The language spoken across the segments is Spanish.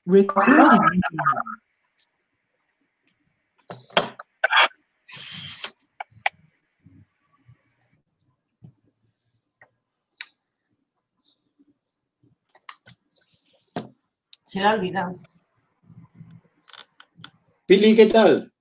Recording interrupted. Se le ha olvidado. Pili, ¿qué tal?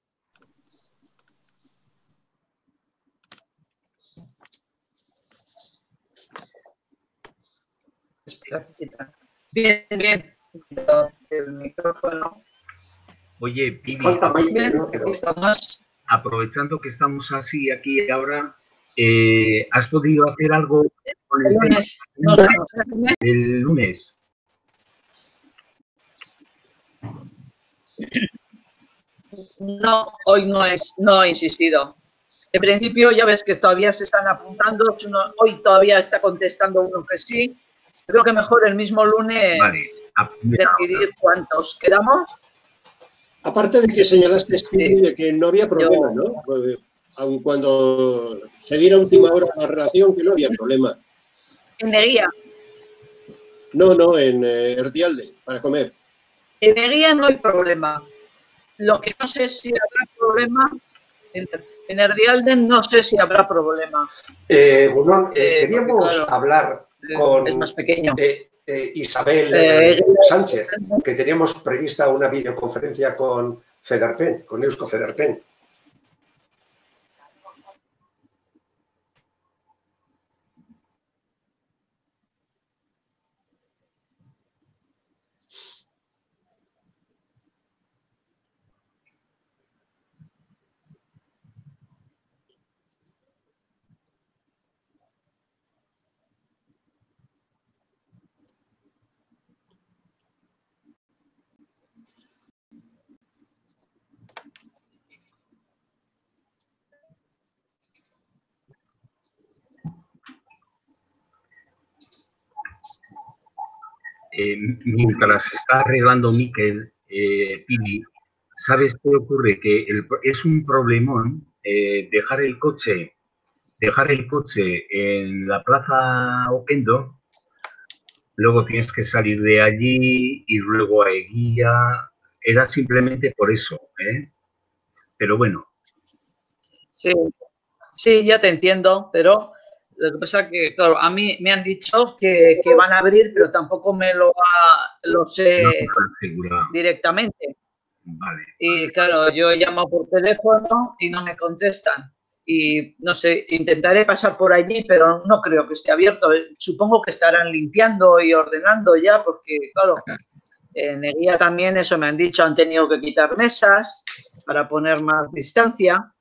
Bien, bien. El micrófono. Oye, Pili, Estamos. aprovechando que estamos así aquí ahora, ¿has podido hacer algo con El lunes. Nos vemos. el lunes? No, hoy no he insistido. En principio ya ves que todavía se están apuntando, hoy todavía está contestando uno que sí. Creo que mejor el mismo lunes decidir cuántos quedamos. Aparte de que señalaste, Pili, de que no había problema, ¿no? Aun cuando se diera a última hora la relación, que no había problema. En Eguía. No, en Erdialde, para comer. En Eguía no hay problema. Lo que no sé si habrá problema, en Erdialde no sé si habrá problema. Bueno, queríamos hablar con es más pequeño. Isabel Sánchez, que teníamos prevista una videoconferencia con Federpen, con Eusko Federpen. Mientras se está arreglando Miquel, Pili, ¿sabes qué ocurre? Que es un problemón dejar el coche en la plaza Oquendo, luego tienes que salir de allí y luego a Eguía. Era simplemente por eso, ¿eh? Pero bueno. Sí, ya te entiendo, pero lo que pasa es que, claro, a mí me han dicho que van a abrir, pero tampoco me lo sé directamente. Vale. Y claro, yo llamo por teléfono y no me contestan. Y no sé, intentaré pasar por allí, pero no creo que esté abierto. Supongo que estarán limpiando y ordenando ya, porque, claro, en Eguía también eso me han dicho, han tenido que quitar mesas para poner más distancia.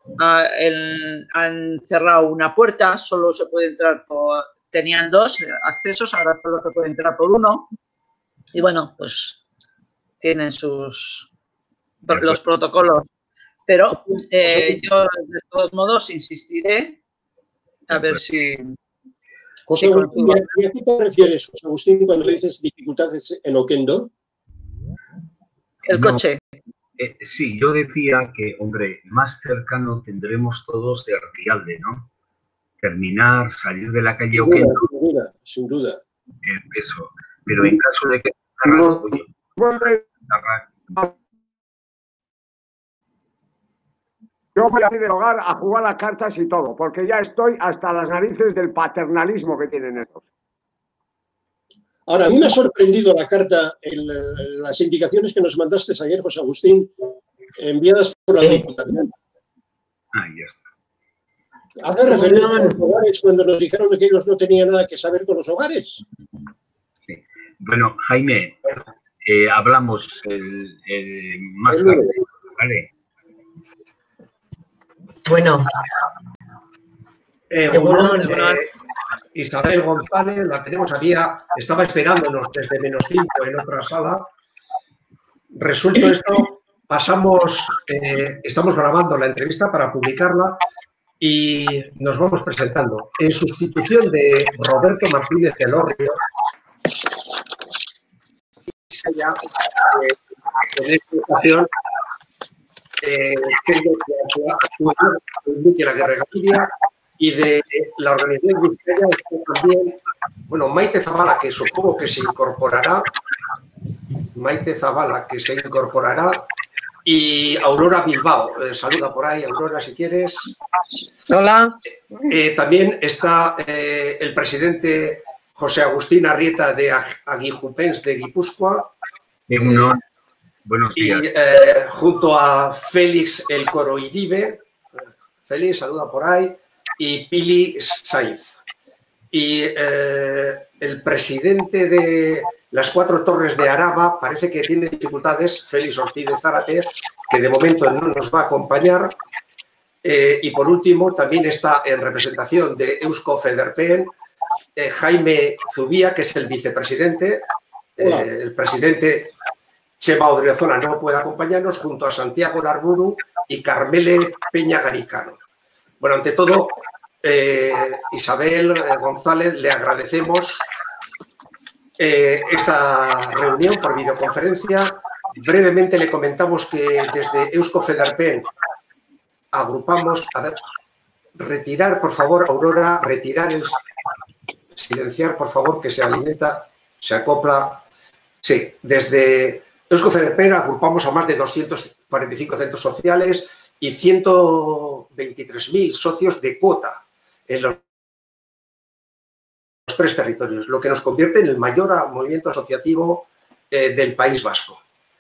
Han cerrado una puerta, solo se puede entrar tenían dos accesos, ahora solo se puede entrar por uno. Y bueno, pues tienen los protocolos. Pero yo, de todos modos, insistiré a ver si... José Agustín, ¿y a qué te refieres, José Agustín, cuando dices dificultades en Oquendo? El coche. Sí, yo decía que, hombre, más cercano tendremos todos de Erdialde, ¿no? Terminar, salir de la calle Oquendo. Sin duda. Eso. Pero en caso de que... Yo voy a ir del hogar a jugar las cartas y todo, porque ya estoy hasta las narices del paternalismo que tienen estos. Ahora, a mí me ha sorprendido la carta, las indicaciones que nos mandaste ayer, José Agustín, enviadas por la Diputación. Ya está. ¿Hace referencia a los hogares cuando nos dijeron que ellos no tenían nada que saber con los hogares? Sí. Bueno, Jaime, hablamos más tarde, ¿vale? Bueno. Isabel González, la tenemos aquí, estaba esperándonos desde -5 en otra sala. Resuelto esto, estamos grabando la entrevista para publicarla y nos vamos presentando. En sustitución de Roberto Martínez Elorrio, en esta ocasión, tengo que actuar en la Guerra Galicia y de la organización Vizcaya está también, bueno, Maite Zavala, que supongo que se incorporará, Maite Zavala, que se incorporará, y Aurora Bilbao. Saluda por ahí, Aurora, si quieres. Hola. También está el presidente José Agustín Arrieta de Aguijupens de Guipúzcoa. Buenos días. Y junto a Félix El Coroiribe. Félix, saluda por ahí. Y Pili Saiz. Y el presidente de las Cuatro Torres de Araba parece que tiene dificultades, Félix Ortiz de Zárate, que de momento no nos va a acompañar. Y por último, también está en representación de Eusko Federpen Jaime Zubía, que es el vicepresidente. El presidente Chema Odriozola no puede acompañarnos, junto a Santiago Larburu y Carmele Peña Garicano. Bueno, ante todo, Isabel González, le agradecemos esta reunión por videoconferencia. Brevemente le comentamos que desde Eusko Federpen agrupamos, a ver, retirar, por favor, Aurora, silenciar, por favor, que se alimenta, se acopla. Sí, desde Eusko Federpen agrupamos a más de 245 centros sociales y 123.000 socios de cuota en los tres territorios, lo que nos convierte en el mayor movimiento asociativo del País Vasco.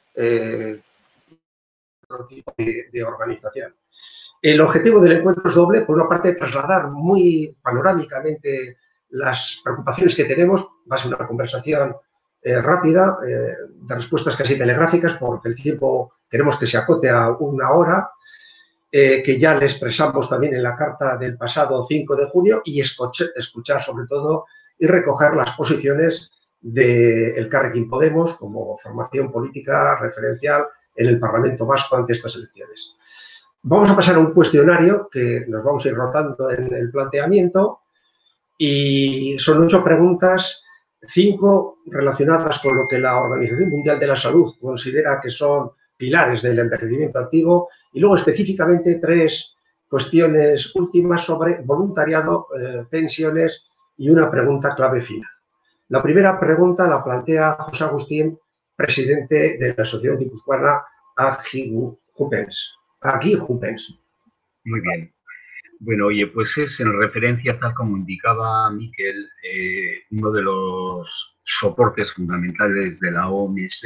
Otro tipo de organización. El objetivo del encuentro es doble. Por una parte, trasladar muy panorámicamente las preocupaciones que tenemos. Va a ser una conversación rápida, de respuestas casi telegráficas, porque el tiempo queremos que se acote a una hora, que ya le expresamos también en la carta del pasado 5 de junio, y escuchar sobre todo y recoger las posiciones de Elkarrekin Podemos como formación política referencial en el Parlamento Vasco ante estas elecciones. Vamos a pasar a un cuestionario que nos vamos a ir rotando en el planteamiento, y son 8 preguntas, 5 relacionadas con lo que la Organización Mundial de la Salud considera que son pilares del envejecimiento activo, y luego específicamente 3 cuestiones últimas sobre voluntariado, pensiones y una pregunta clave final. La primera pregunta la plantea José Agustín, presidente de la Asociación Guipuzcoana Aguijupens. Muy bien. Bueno, oye, pues es en referencia, tal como indicaba Miquel, uno de los soportes fundamentales de la OMS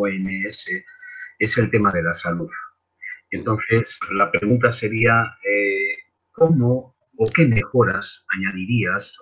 es el tema de la salud. Entonces, la pregunta sería, ¿cómo o qué mejoras añadiríais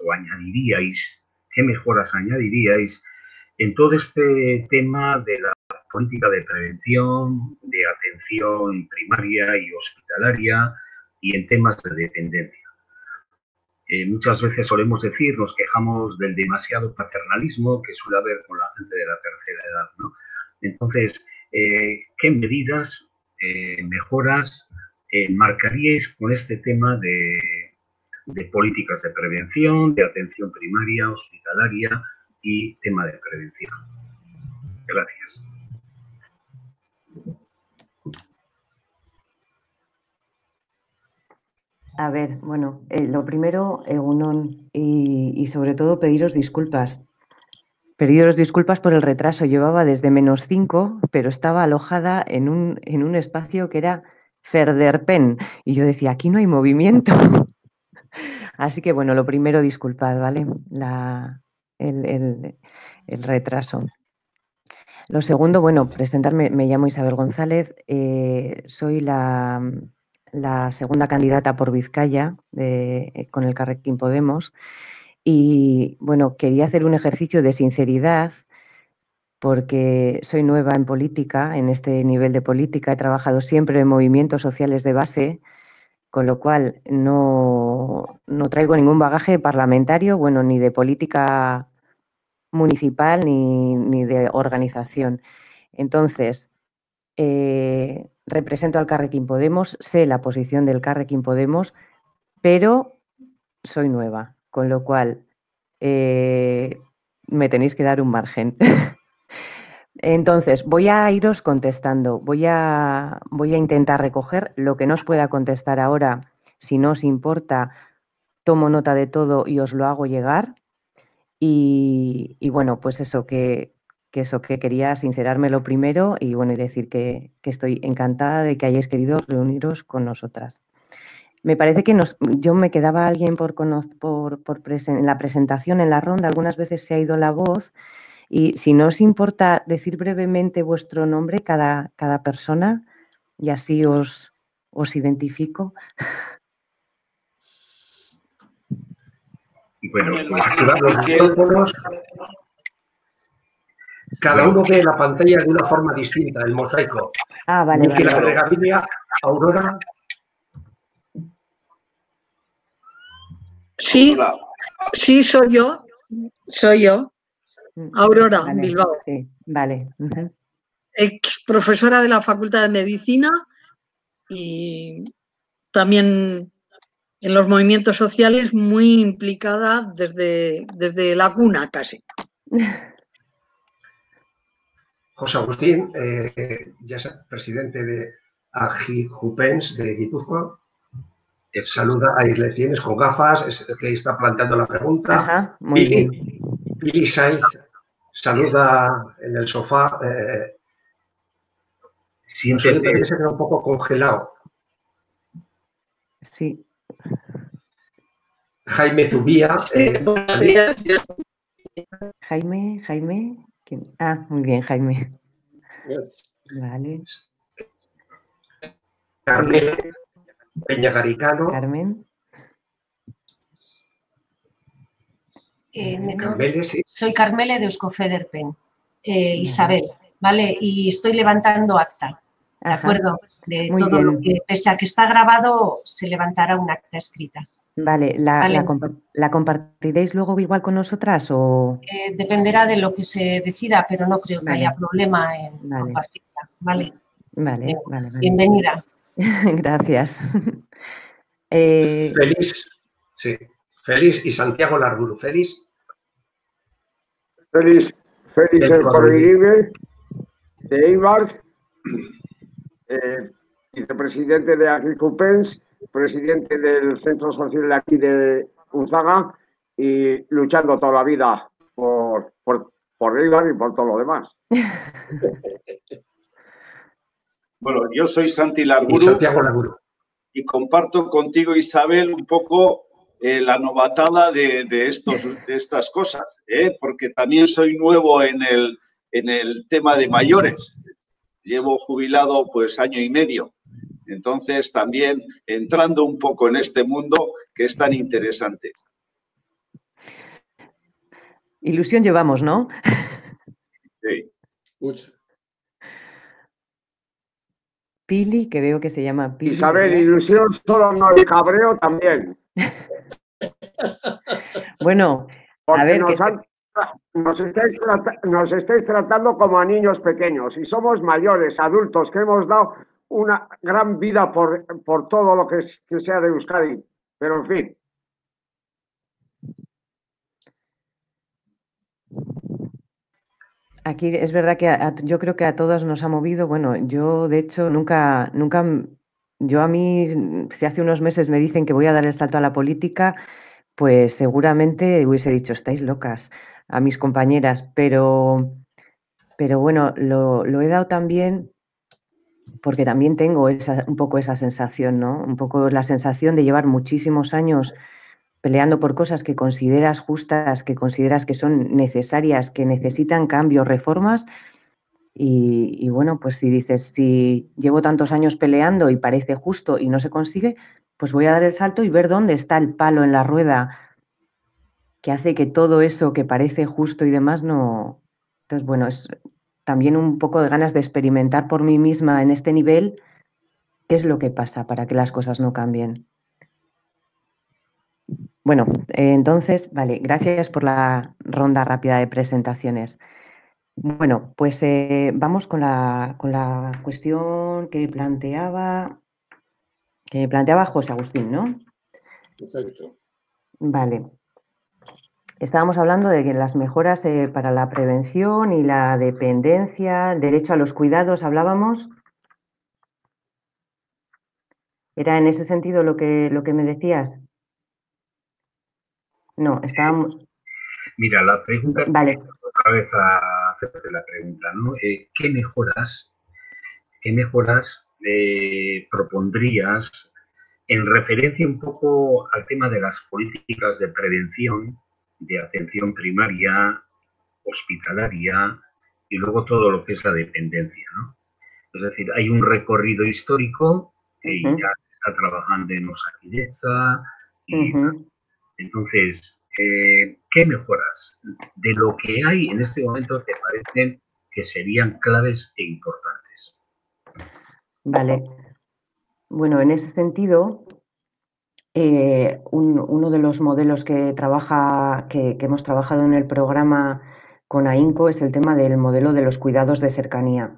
en todo este tema de la política de prevención, de atención primaria y hospitalaria y en temas de dependencia? Muchas veces solemos decir, nos quejamos del demasiado paternalismo que suele haber con la gente de la tercera edad, ¿no? Entonces, ¿qué medidas, mejoras marcaríais con este tema de políticas de prevención, de atención primaria, hospitalaria y tema de prevención? Gracias. A ver, bueno, lo primero, Egunon, y sobre todo pediros disculpas. Pediros disculpas por el retraso. Llevaba desde -5, pero estaba alojada en un espacio que era Federpen. Y yo decía, aquí no hay movimiento. Así que, bueno, lo primero, disculpad, ¿vale? El retraso. Lo segundo, bueno, presentarme, me llamo Isabel González, soy la segunda candidata por Vizcaya con Elkarrekin Podemos, y bueno, quería hacer un ejercicio de sinceridad porque soy nueva en política, en este nivel de política, he trabajado siempre en movimientos sociales de base, con lo cual no traigo ningún bagaje parlamentario, bueno, ni de política municipal ni de organización. Entonces, represento al Elkarrekin Podemos, sé la posición del Elkarrekin Podemos, pero soy nueva, con lo cual me tenéis que dar un margen. Entonces, voy a iros contestando, voy a intentar recoger lo que no os pueda contestar ahora. Si no os importa, tomo nota de todo y os lo hago llegar. Y bueno, pues eso, que eso, que quería sincerarme lo primero y bueno, y decir que estoy encantada de que hayáis querido reuniros con nosotras. Me parece que yo me quedaba alguien en la presentación, en la ronda, algunas veces se ha ido la voz y si no os importa decir brevemente vuestro nombre, cada persona, y así os identifico. Bueno, los micrófonos, cada uno ve la pantalla de una forma distinta, el mosaico. Ah, vale, Miquel vale. Gaviria, Aurora. Sí, sí, soy yo. Aurora Vale, Bilbao. Sí, vale. Ex profesora de la Facultad de Medicina y también en los movimientos sociales muy implicada desde la cuna casi. José Agustín, ya es presidente de AGIJUPENS de Guipúzcoa. Saluda a Isle Tienes con gafas, es el que está planteando la pregunta. Ajá, muy bien. Pili Sainz saluda en el sofá. Parece que se queda un poco congelado. Sí. Jaime Zubía. Jaime. ¿Quién? Ah, muy bien, Jaime. Vale. Carmen Peña Garicano. Carmen. Carmele, sí. Soy Carmele de Euskofederpen, Isabel, ¿vale? Y estoy levantando acta, ¿de acuerdo? De Muy todo bien. lo que, pese a que está grabado, se levantará un acta escrita. Vale, ¿la compartiréis luego igual con nosotras o...? Dependerá de lo que se decida, pero no creo que haya problema en compartirla, ¿vale? Vale. Bienvenida. Gracias. Feliz, sí. Feliz y Santiago Larburu. Feliz el Coroiribe de Eibar, vicepresidente de AGIJUPENS, presidente del Centro Social de aquí de Unzaga y luchando toda la vida por Eibar y por todo lo demás. Bueno, yo soy Santiago Larburu y comparto contigo, Isabel, un poco la novatada de estas cosas, porque también soy nuevo en el tema de mayores. Llevo jubilado pues año y medio. Entonces también entrando un poco en este mundo que es tan interesante. Ilusión llevamos, ¿no? Sí. Mucha. Pili, que veo que se llama Pili. Isabel, ¿verdad? ilusión solo no hay cabreo también. Bueno, porque a ver, nos estáis tratando como a niños pequeños y somos mayores, adultos, que hemos dado una gran vida por todo lo que sea de Euskadi. Pero en fin. Aquí es verdad que yo creo que a todos nos ha movido. Bueno, yo de hecho nunca, yo a mí, si hace unos meses me dicen que voy a dar el salto a la política, pues seguramente hubiese dicho, estáis locas, a mis compañeras, pero bueno, lo he dado también porque también tengo un poco esa sensación, ¿no? Un poco la sensación de llevar muchísimos años peleando por cosas que consideras justas, que consideras que son necesarias, que necesitan cambios, reformas. Y bueno, pues si dices, si llevo tantos años peleando y parece justo y no se consigue, pues voy a dar el salto y ver dónde está el palo en la rueda que hace que todo eso que parece justo y demás no... Entonces, bueno, es también un poco de ganas de experimentar por mí misma en este nivel qué es lo que pasa para que las cosas no cambien. Bueno, entonces, vale, gracias por la ronda rápida de presentaciones. Bueno, pues vamos con la cuestión que planteaba José Agustín, ¿no? Perfecto. Vale. Estábamos hablando de que las mejoras para la prevención y la dependencia, derecho a los cuidados, hablábamos. ¿Era en ese sentido lo que me decías? No, estábamos... Mira, la pregunta vale. otra vez a hacerte la pregunta, ¿no? ¿Qué mejoras propondrías en referencia un poco al tema de las políticas de prevención, de atención primaria, hospitalaria y luego todo lo que es la dependencia, ¿no? Es decir, hay un recorrido histórico que ya se está trabajando en Osakidetza y entonces, ¿qué mejoras de lo que hay en este momento te parecen que serían claves e importantes? Vale. Bueno, en ese sentido, uno de los modelos que hemos trabajado en el programa con AINCO es el tema del modelo de los cuidados de cercanía.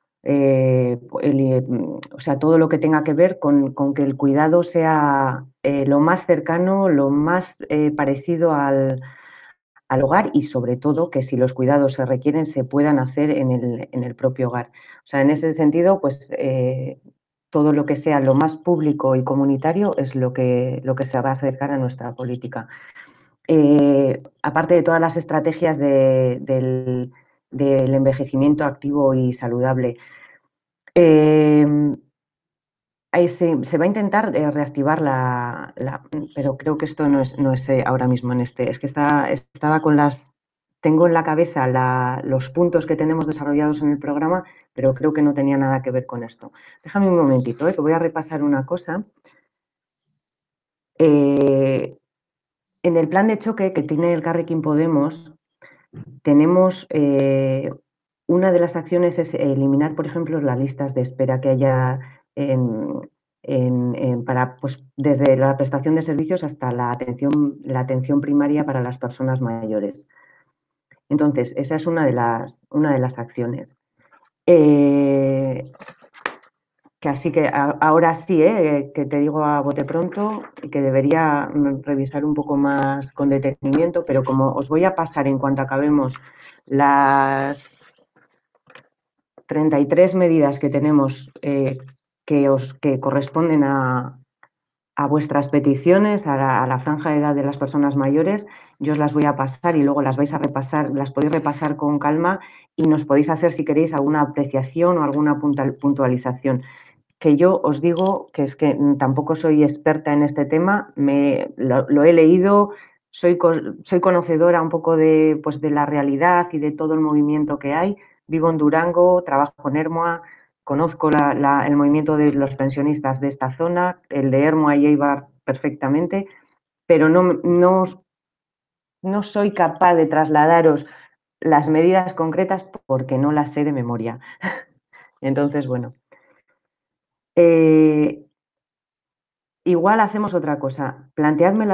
O sea, todo lo que tenga que ver con que el cuidado sea lo más cercano, lo más parecido al hogar y sobre todo que si los cuidados se requieren se puedan hacer en el propio hogar. O sea, en ese sentido, pues todo lo que sea lo más público y comunitario es lo que se va a acercar a nuestra política. Aparte de todas las estrategias del envejecimiento activo y saludable, se va a intentar reactivar pero creo que esto no es ahora mismo es que estaba tengo en la cabeza los puntos que tenemos desarrollados en el programa, pero creo que no tenía nada que ver con esto. Déjame un momentito, que voy a repasar una cosa. En el plan de choque que tiene Elkarrekin Podemos, tenemos una de las acciones es eliminar, por ejemplo, las listas de espera que haya pues, desde la prestación de servicios hasta la atención primaria para las personas mayores. Entonces, esa es una de las acciones. Que así que ahora sí, que te digo a bote pronto y que debería revisar un poco más con detenimiento, pero como os voy a pasar en cuanto acabemos las 33 medidas que tenemos que corresponden a vuestras peticiones, a la franja de edad de las personas mayores, yo os las voy a pasar y luego las vais a repasar, las podéis repasar con calma y nos podéis hacer, si queréis, alguna apreciación o alguna puntualización. Que yo os digo que es que tampoco soy experta en este tema, lo he leído, soy conocedora un poco de la realidad y de todo el movimiento que hay. Vivo en Durango, trabajo en Ermua, conozco el movimiento de los pensionistas de esta zona, el de Ermua y Eibar perfectamente, pero no soy capaz de trasladaros las medidas concretas porque no las sé de memoria. Entonces, bueno. Igual hacemos otra cosa. Planteadme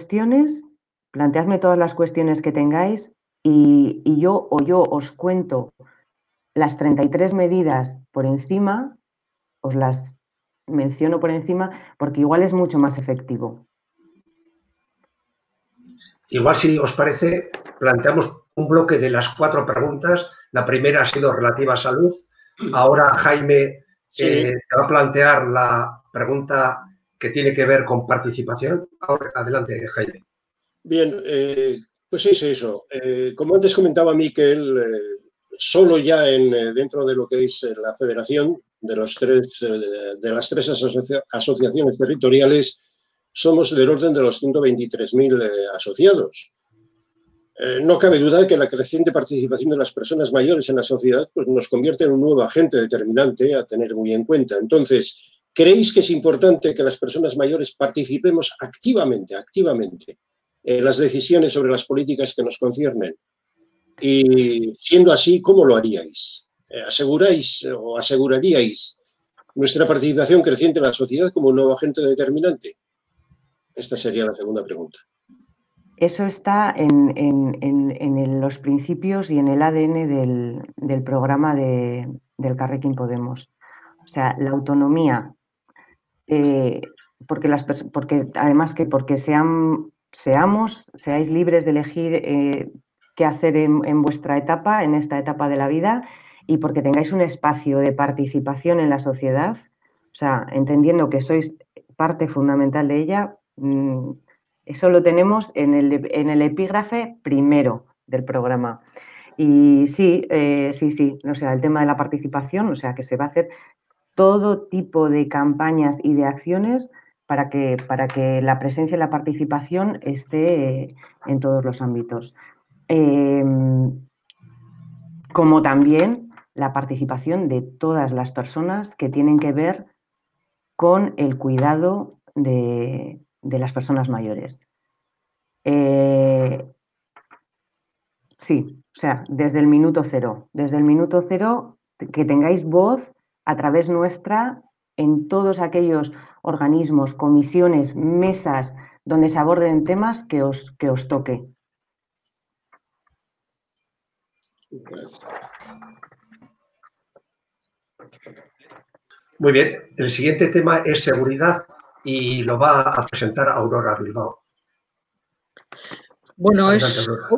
todas las cuestiones que tengáis y yo os cuento las 33 medidas por encima, os las menciono por encima, porque igual es mucho más efectivo. Igual, si os parece, planteamos un bloque de las 4 preguntas. La primera ha sido relativa a salud. Ahora Jaime te va a plantear la pregunta que tiene que ver con participación. Ahora, adelante, Jaime. Bien, pues es eso. Como antes comentaba Miquel, solo ya dentro de lo que es la federación de las 3 asociaciones territoriales somos del orden de los 123.000 asociados. No cabe duda de que la creciente participación de las personas mayores en la sociedad pues, nos convierte en un nuevo agente determinante a tener muy en cuenta. Entonces, ¿creéis que es importante que las personas mayores participemos activamente en las decisiones sobre las políticas que nos conciernen? Y siendo así, ¿cómo lo haríais? ¿Aseguraríais nuestra participación creciente en la sociedad como un nuevo agente determinante? Esta sería la segunda pregunta. Eso está en los principios y en el ADN del programa del Elkarrekin Podemos. O sea, la autonomía, porque además que porque seáis libres de elegir qué hacer en vuestra etapa, en esta etapa de la vida, y porque tengáis un espacio de participación en la sociedad, o sea, entendiendo que sois parte fundamental de ella. Eso lo tenemos en el epígrafe primero del programa. Y sí, sí, o sea, el tema de la participación, o sea, que se va a hacer todo tipo de campañas y de acciones para que la presencia y la participación esté en todos los ámbitos. Como también la participación de todas las personas que tienen que ver con el cuidado de las personas mayores. Sí, o sea, desde el minuto cero, que tengáis voz a través nuestra en todos aquellos organismos, comisiones, mesas donde se aborden temas que os toque. Muy bien, el siguiente tema es seguridad y lo va a presentar Aurora Bilbao. Bueno, adelante, Aurora.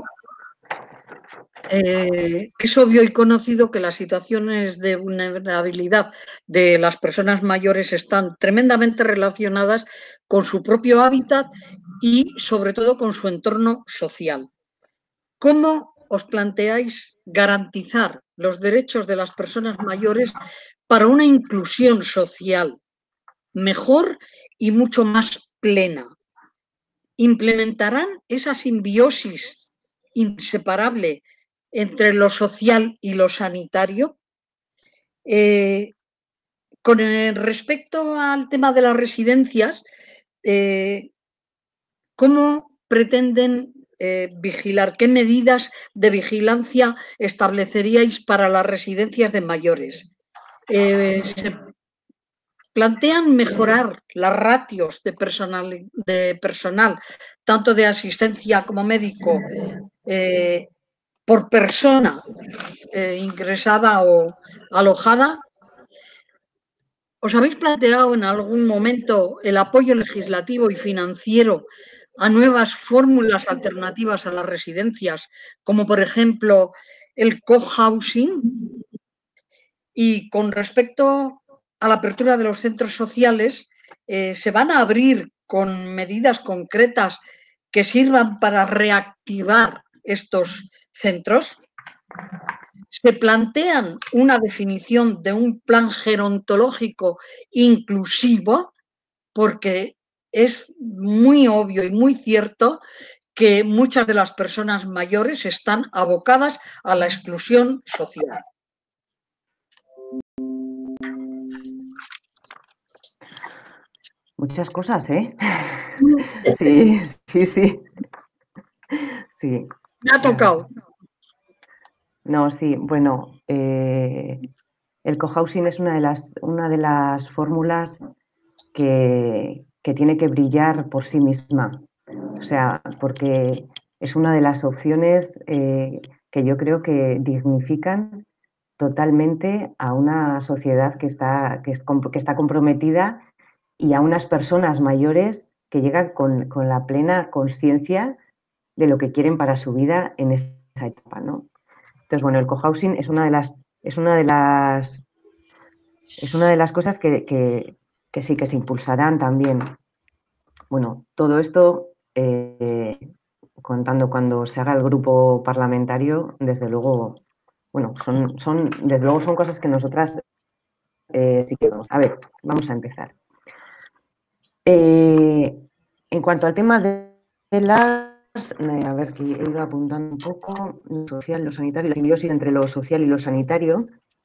Es obvio y conocido que las situaciones de vulnerabilidad de las personas mayores están tremendamente relacionadas con su propio hábitat y sobre todo con su entorno social. ¿Cómo os planteáis garantizar los derechos de las personas mayores para una inclusión social mejor y mucho más plena? ¿Implementarán esa simbiosis inseparable entre lo social y lo sanitario? Con respecto al tema de las residencias, ¿cómo pretenden vigilar? ¿Qué medidas de vigilancia estableceríais para las residencias de mayores? ¿Se plantean mejorar las ratios de personal, tanto de asistencia como médico, por persona ingresada o alojada? ¿Os habéis planteado en algún momento el apoyo legislativo y financiero a nuevas fórmulas alternativas a las residencias, como por ejemplo el cohousing? Y con respecto a la apertura de los centros sociales, ¿se van a abrir con medidas concretas que sirvan para reactivar estos centros? ¿Se plantean una definición de un plan gerontológico inclusivo? Porque es muy obvio y muy cierto que muchas de las personas mayores están abocadas a la exclusión social. Muchas cosas, ¿eh? Sí. Sí. Me ha tocado. No, sí, bueno, el cohousing es una de las fórmulas que tiene que brillar por sí misma. O sea, porque es una de las opciones que yo creo que dignifican totalmente a una sociedad que está comprometida y a unas personas mayores que llegan con la plena conciencia de lo que quieren para su vida en esa etapa, ¿no? Entonces, bueno, el cohousing es una de las cosas que sí que se impulsarán también. Bueno, todo esto contando cuando se haga el grupo parlamentario, desde luego, bueno, desde luego son cosas que nosotras sí que vamos. A ver, vamos a empezar. En cuanto al tema de a ver, que he ido apuntando un poco, lo social, lo sanitario, la simbiosis entre lo social y lo sanitario.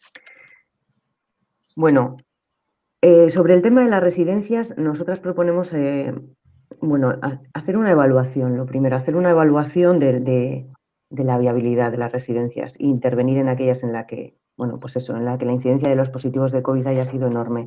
Bueno, sobre el tema de las residencias, nosotras proponemos, hacer una evaluación, lo primero, hacer una evaluación de la viabilidad de las residencias e intervenir en aquellas en la que, en la que la incidencia de los positivos de COVID haya sido enorme.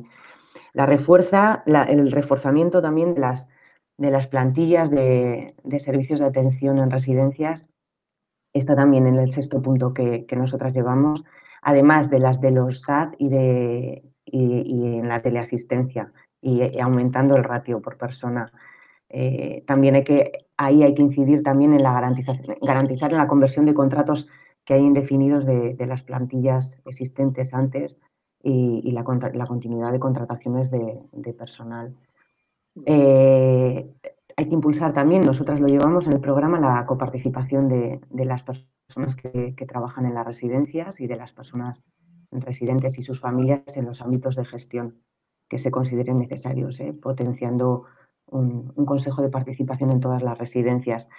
El reforzamiento también de las plantillas de servicios de atención en residencias está también en el sexto punto que nosotras llevamos, además de las de los SAT y en la teleasistencia y aumentando el ratio por persona. También hay que incidir también en la garantizar en la conversión de contratos que hay indefinidos de las plantillas existentes antes y la continuidad de contrataciones de personal. hay que impulsar también, nosotras lo llevamos en el programa, la coparticipación de las personas que trabajan en las residencias y de las personas residentes y sus familias en los ámbitos de gestión que se consideren necesarios, potenciando un consejo de participación en todas las residencias.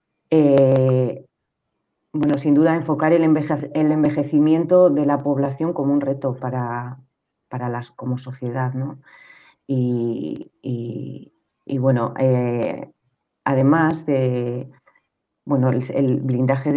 Bueno, sin duda enfocar el envejecimiento de la población como un reto como sociedad, ¿no? Y bueno, además, bueno, el blindaje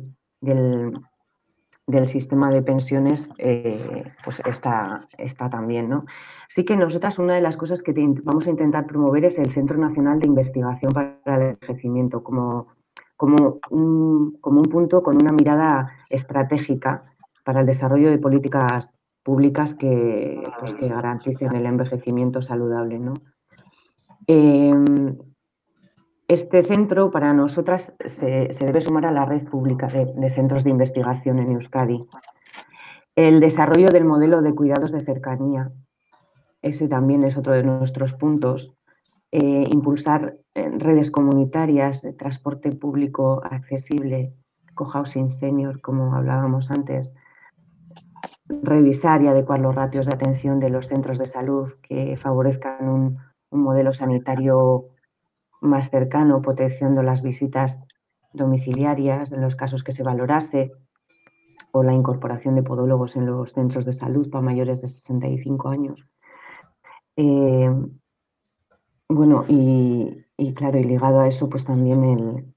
del sistema de pensiones pues está también, ¿no? Sí que nosotras una de las cosas que vamos a intentar promover es el Centro Nacional de Investigación para el Envejecimiento como un punto con una mirada estratégica para el desarrollo de políticas públicas que garanticen el envejecimiento saludable, ¿no? Este centro, para nosotras, se debe sumar a la red pública de centros de investigación en Euskadi. El desarrollo del modelo de cuidados de cercanía, ese también es otro de nuestros puntos. Impulsar redes comunitarias, transporte público accesible, cohousing senior, como hablábamos antes. Revisar y adecuar los ratios de atención de los centros de salud que favorezcan un modelo sanitario más cercano, potenciando las visitas domiciliarias en los casos que se valorase, o la incorporación de podólogos en los centros de salud para mayores de 65 años. Bueno, y claro, y ligado a eso, pues también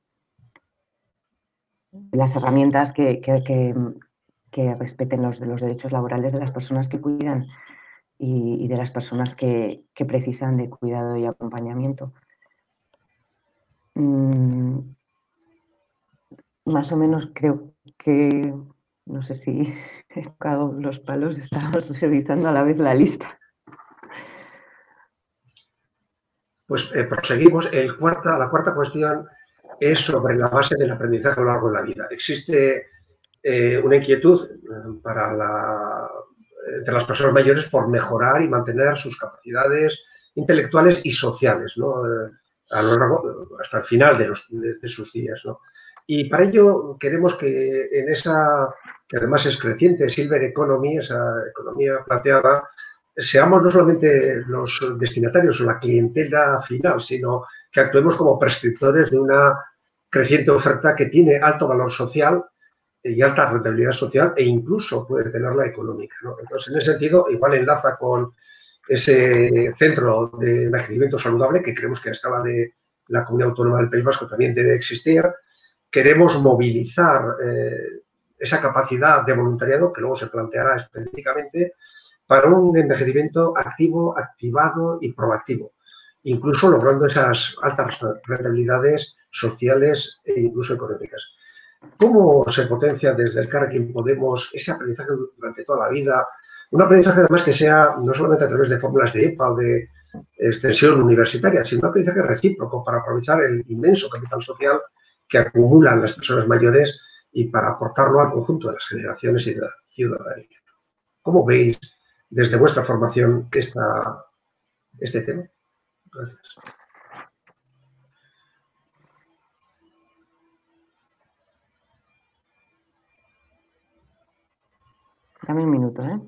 las herramientas que respeten los derechos laborales de las personas que cuidan y de las personas que precisan de cuidado y acompañamiento. Más o menos creo que, no sé si he tocado los palos, estábamos revisando a la vez la lista. Pues proseguimos. La cuarta cuestión es sobre la base del aprendizaje a lo largo de la vida. Existe una inquietud entre las personas mayores por mejorar y mantener sus capacidades intelectuales y sociales, ¿no? A lo largo, hasta el final de sus días, ¿no? Y para ello queremos que en esa, que además es creciente, Silver Economy, esa economía planteada, seamos no solamente los destinatarios o la clientela final, sino que actuemos como prescriptores de una creciente oferta que tiene alto valor social y alta rentabilidad social e incluso puede tenerla económica, ¿no? Entonces, en ese sentido, igual enlaza con ese centro de envejecimiento saludable que creemos que a escala de la Comunidad Autónoma del País Vasco también debe existir. Queremos movilizar esa capacidad de voluntariado que luego se planteará específicamente para un envejecimiento activo, activado y proactivo, incluso logrando esas altas rentabilidades sociales e incluso económicas. ¿Cómo se potencia desde el Elkarrekin Podemos ese aprendizaje durante toda la vida? Un aprendizaje además que sea no solamente a través de fórmulas de EPA o de extensión universitaria, sino un aprendizaje recíproco para aprovechar el inmenso capital social que acumulan las personas mayores y para aportarlo al conjunto de las generaciones y de la ciudadanía. ¿Cómo veis desde vuestra formación este tema? Gracias. Dame un minuto, ¿eh?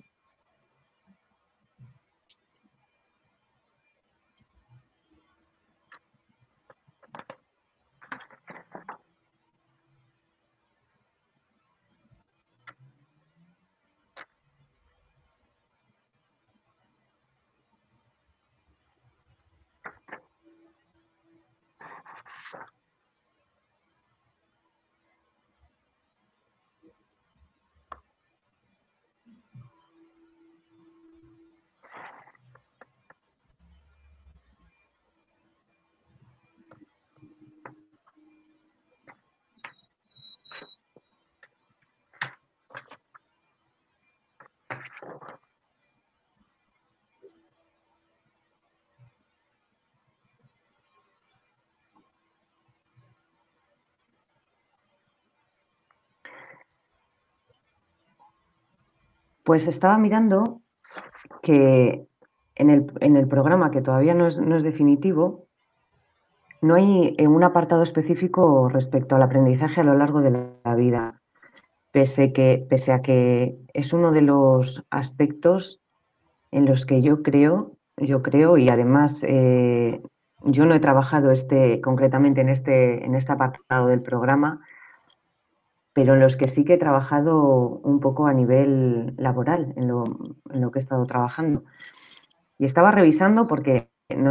Pues estaba mirando que en el programa, que todavía no es definitivo, no hay un apartado específico respecto al aprendizaje a lo largo de la vida, pese a que es uno de los aspectos en los que yo creo y además yo no he trabajado concretamente en este apartado del programa, pero en los que sí que he trabajado un poco a nivel laboral, en lo que he estado trabajando. Y estaba revisando porque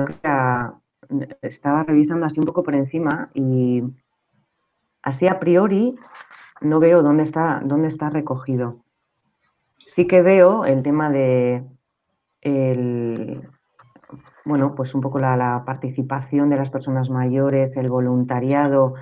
estaba revisando así un poco por encima y así a priori no veo dónde está recogido. Sí que veo el tema de bueno, pues un poco la participación de las personas mayores, el voluntariado,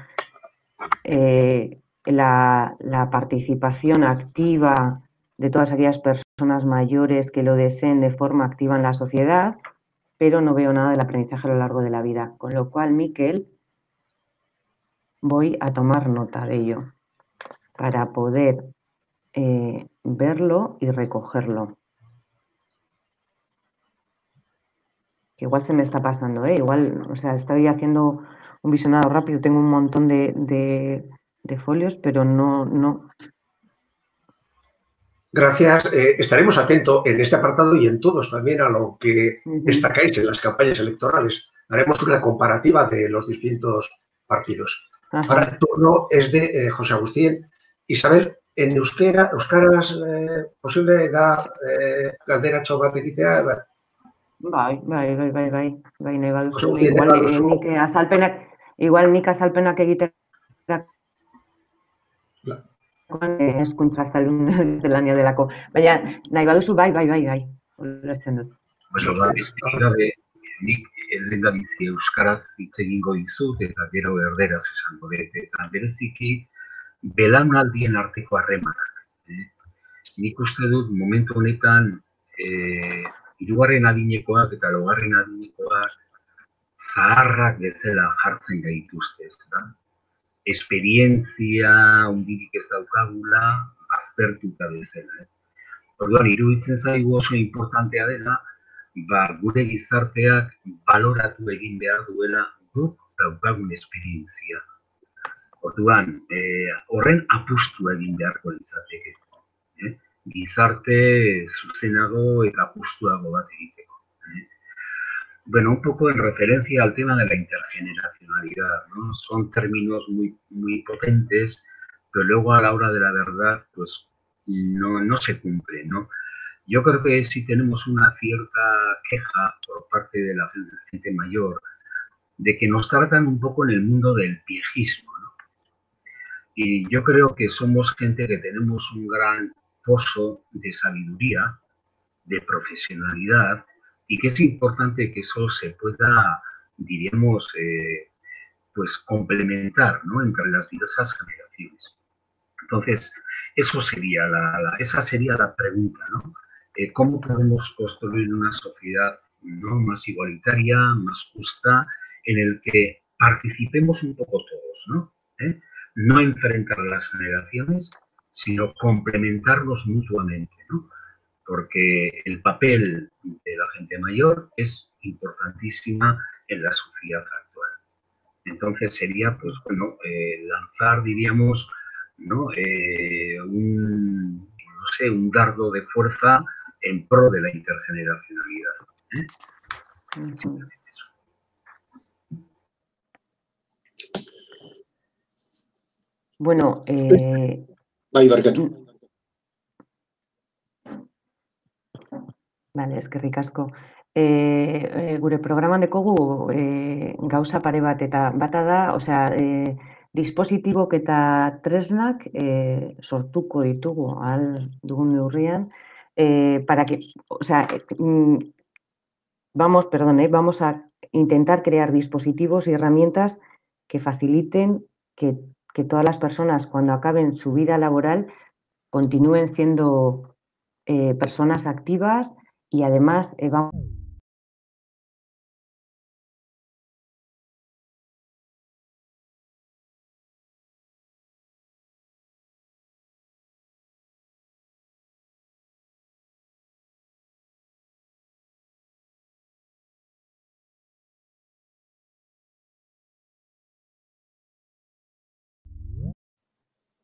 la participación activa de todas aquellas personas mayores que lo deseen de forma activa en la sociedad, pero no veo nada del aprendizaje a lo largo de la vida. Con lo cual, Miquel, voy a tomar nota de ello para poder verlo y recogerlo. Que igual se me está pasando, igual, o sea, estoy haciendo un visionado rápido, tengo un montón de folios, pero no. Gracias. Estaremos atentos en este apartado y en todos también a lo que destacáis en las campañas electorales. Haremos una comparativa de los distintos partidos. Ajá. Ahora el turno es de José Agustín. Isabel, en euskaraz posible da galderatxo bat egitea? Bai, nahi baduzu. José Agustín, Igual nik azalpenak egitera hezkuntza gaztelania delako. Baina nahi baduzu, bai. Ulertzen dut. Bueno, besterik gabe, nik lehendabizi euskaraz hitz egingo dizut eta gero erderaz esango dut. Eta bereziki belaunaldien arteko harremanak. Nik uste dut momentu honetan hirugarren adinekoak eta laugarren adinekoak zaharrak bezala jartzen gaituzte, ezta? Esperientzia hundirik ez daukagula, aztertuta bezala. Orduan, iruditzen zaigu oso importantea dela, gure gizarteak baloratu egin behar duela guk daukagun esperientzia. Orduan, horren apustu egin beharko litzateke. Gizarte zuzenago eta apustuago bat egiteko. Bueno, un poco en referencia al tema de la intergeneracionalidad, ¿no? Son términos muy potentes, pero luego a la hora de la verdad, pues no se cumple, ¿no? Yo creo que sí tenemos una cierta queja por parte de la gente mayor de que nos tratan un poco en el mundo del viejismo, ¿no? Y yo creo que somos gente que tenemos un gran pozo de sabiduría, de profesionalidad, y que es importante que eso se pueda, diríamos, pues complementar, ¿no? Entre las diversas generaciones. Entonces, esa sería la pregunta, ¿no? ¿Cómo podemos construir una sociedad, ¿no?, más igualitaria, más justa, en el que participemos un poco todos, ¿no? No enfrentar las generaciones, sino complementarnos mutuamente, ¿no? Porque el papel de la gente mayor es importantísima en la sociedad actual. Entonces sería, pues bueno, lanzar, diríamos, ¿no?, un dardo de fuerza en pro de la intergeneracionalidad. Simplemente eso. Bueno, barkatu. Vale, eskerrik asko. Gure programan dekogu gauza pare bat, eta bata da, osea, dispositibok eta tresnak sortuko ditugu ahal dugun neurrian, para que, o sea, vamos a intentar crear dispositivos y herramientas que faciliten que todas las personas, cuando acaben su vida laboral, continúen siendo personas activas y además vamos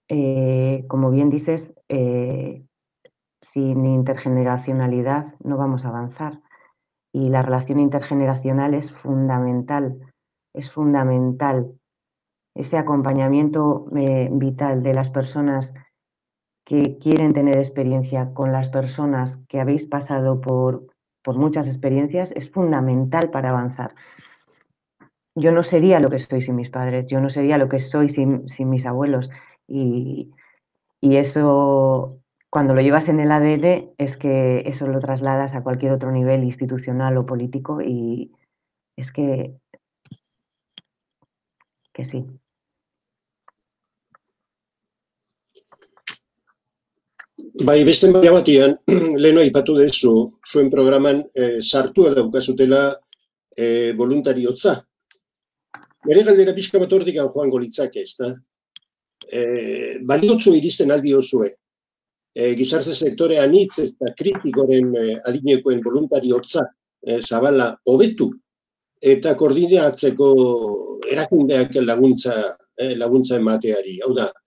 como bien dices, sin intergeneracionalidad no vamos a avanzar. Y la relación intergeneracional es fundamental, es fundamental. Ese acompañamiento vital de las personas que quieren tener experiencia con las personas que habéis pasado por muchas experiencias es fundamental para avanzar. Yo no sería lo que soy sin mis padres, yo no sería lo que soy sin mis abuelos. Y eso, cuando lo llevas en el ADN, es que eso lo trasladas a cualquier otro nivel institucional o político y es que sí. Bai, beste maila batian, lehen aipatu duzu, zuen programan sartua daukazutela voluntariotza. Nere galdera pixka bat hortik joango litzake, ezta? Baliotzu iristen aldiozue. Gizarte sektore anitz eta kritikoren adinekoen voluntariotza zabala hobetu eta koordinatzeko erakundeak laguntza emateari. Hau da,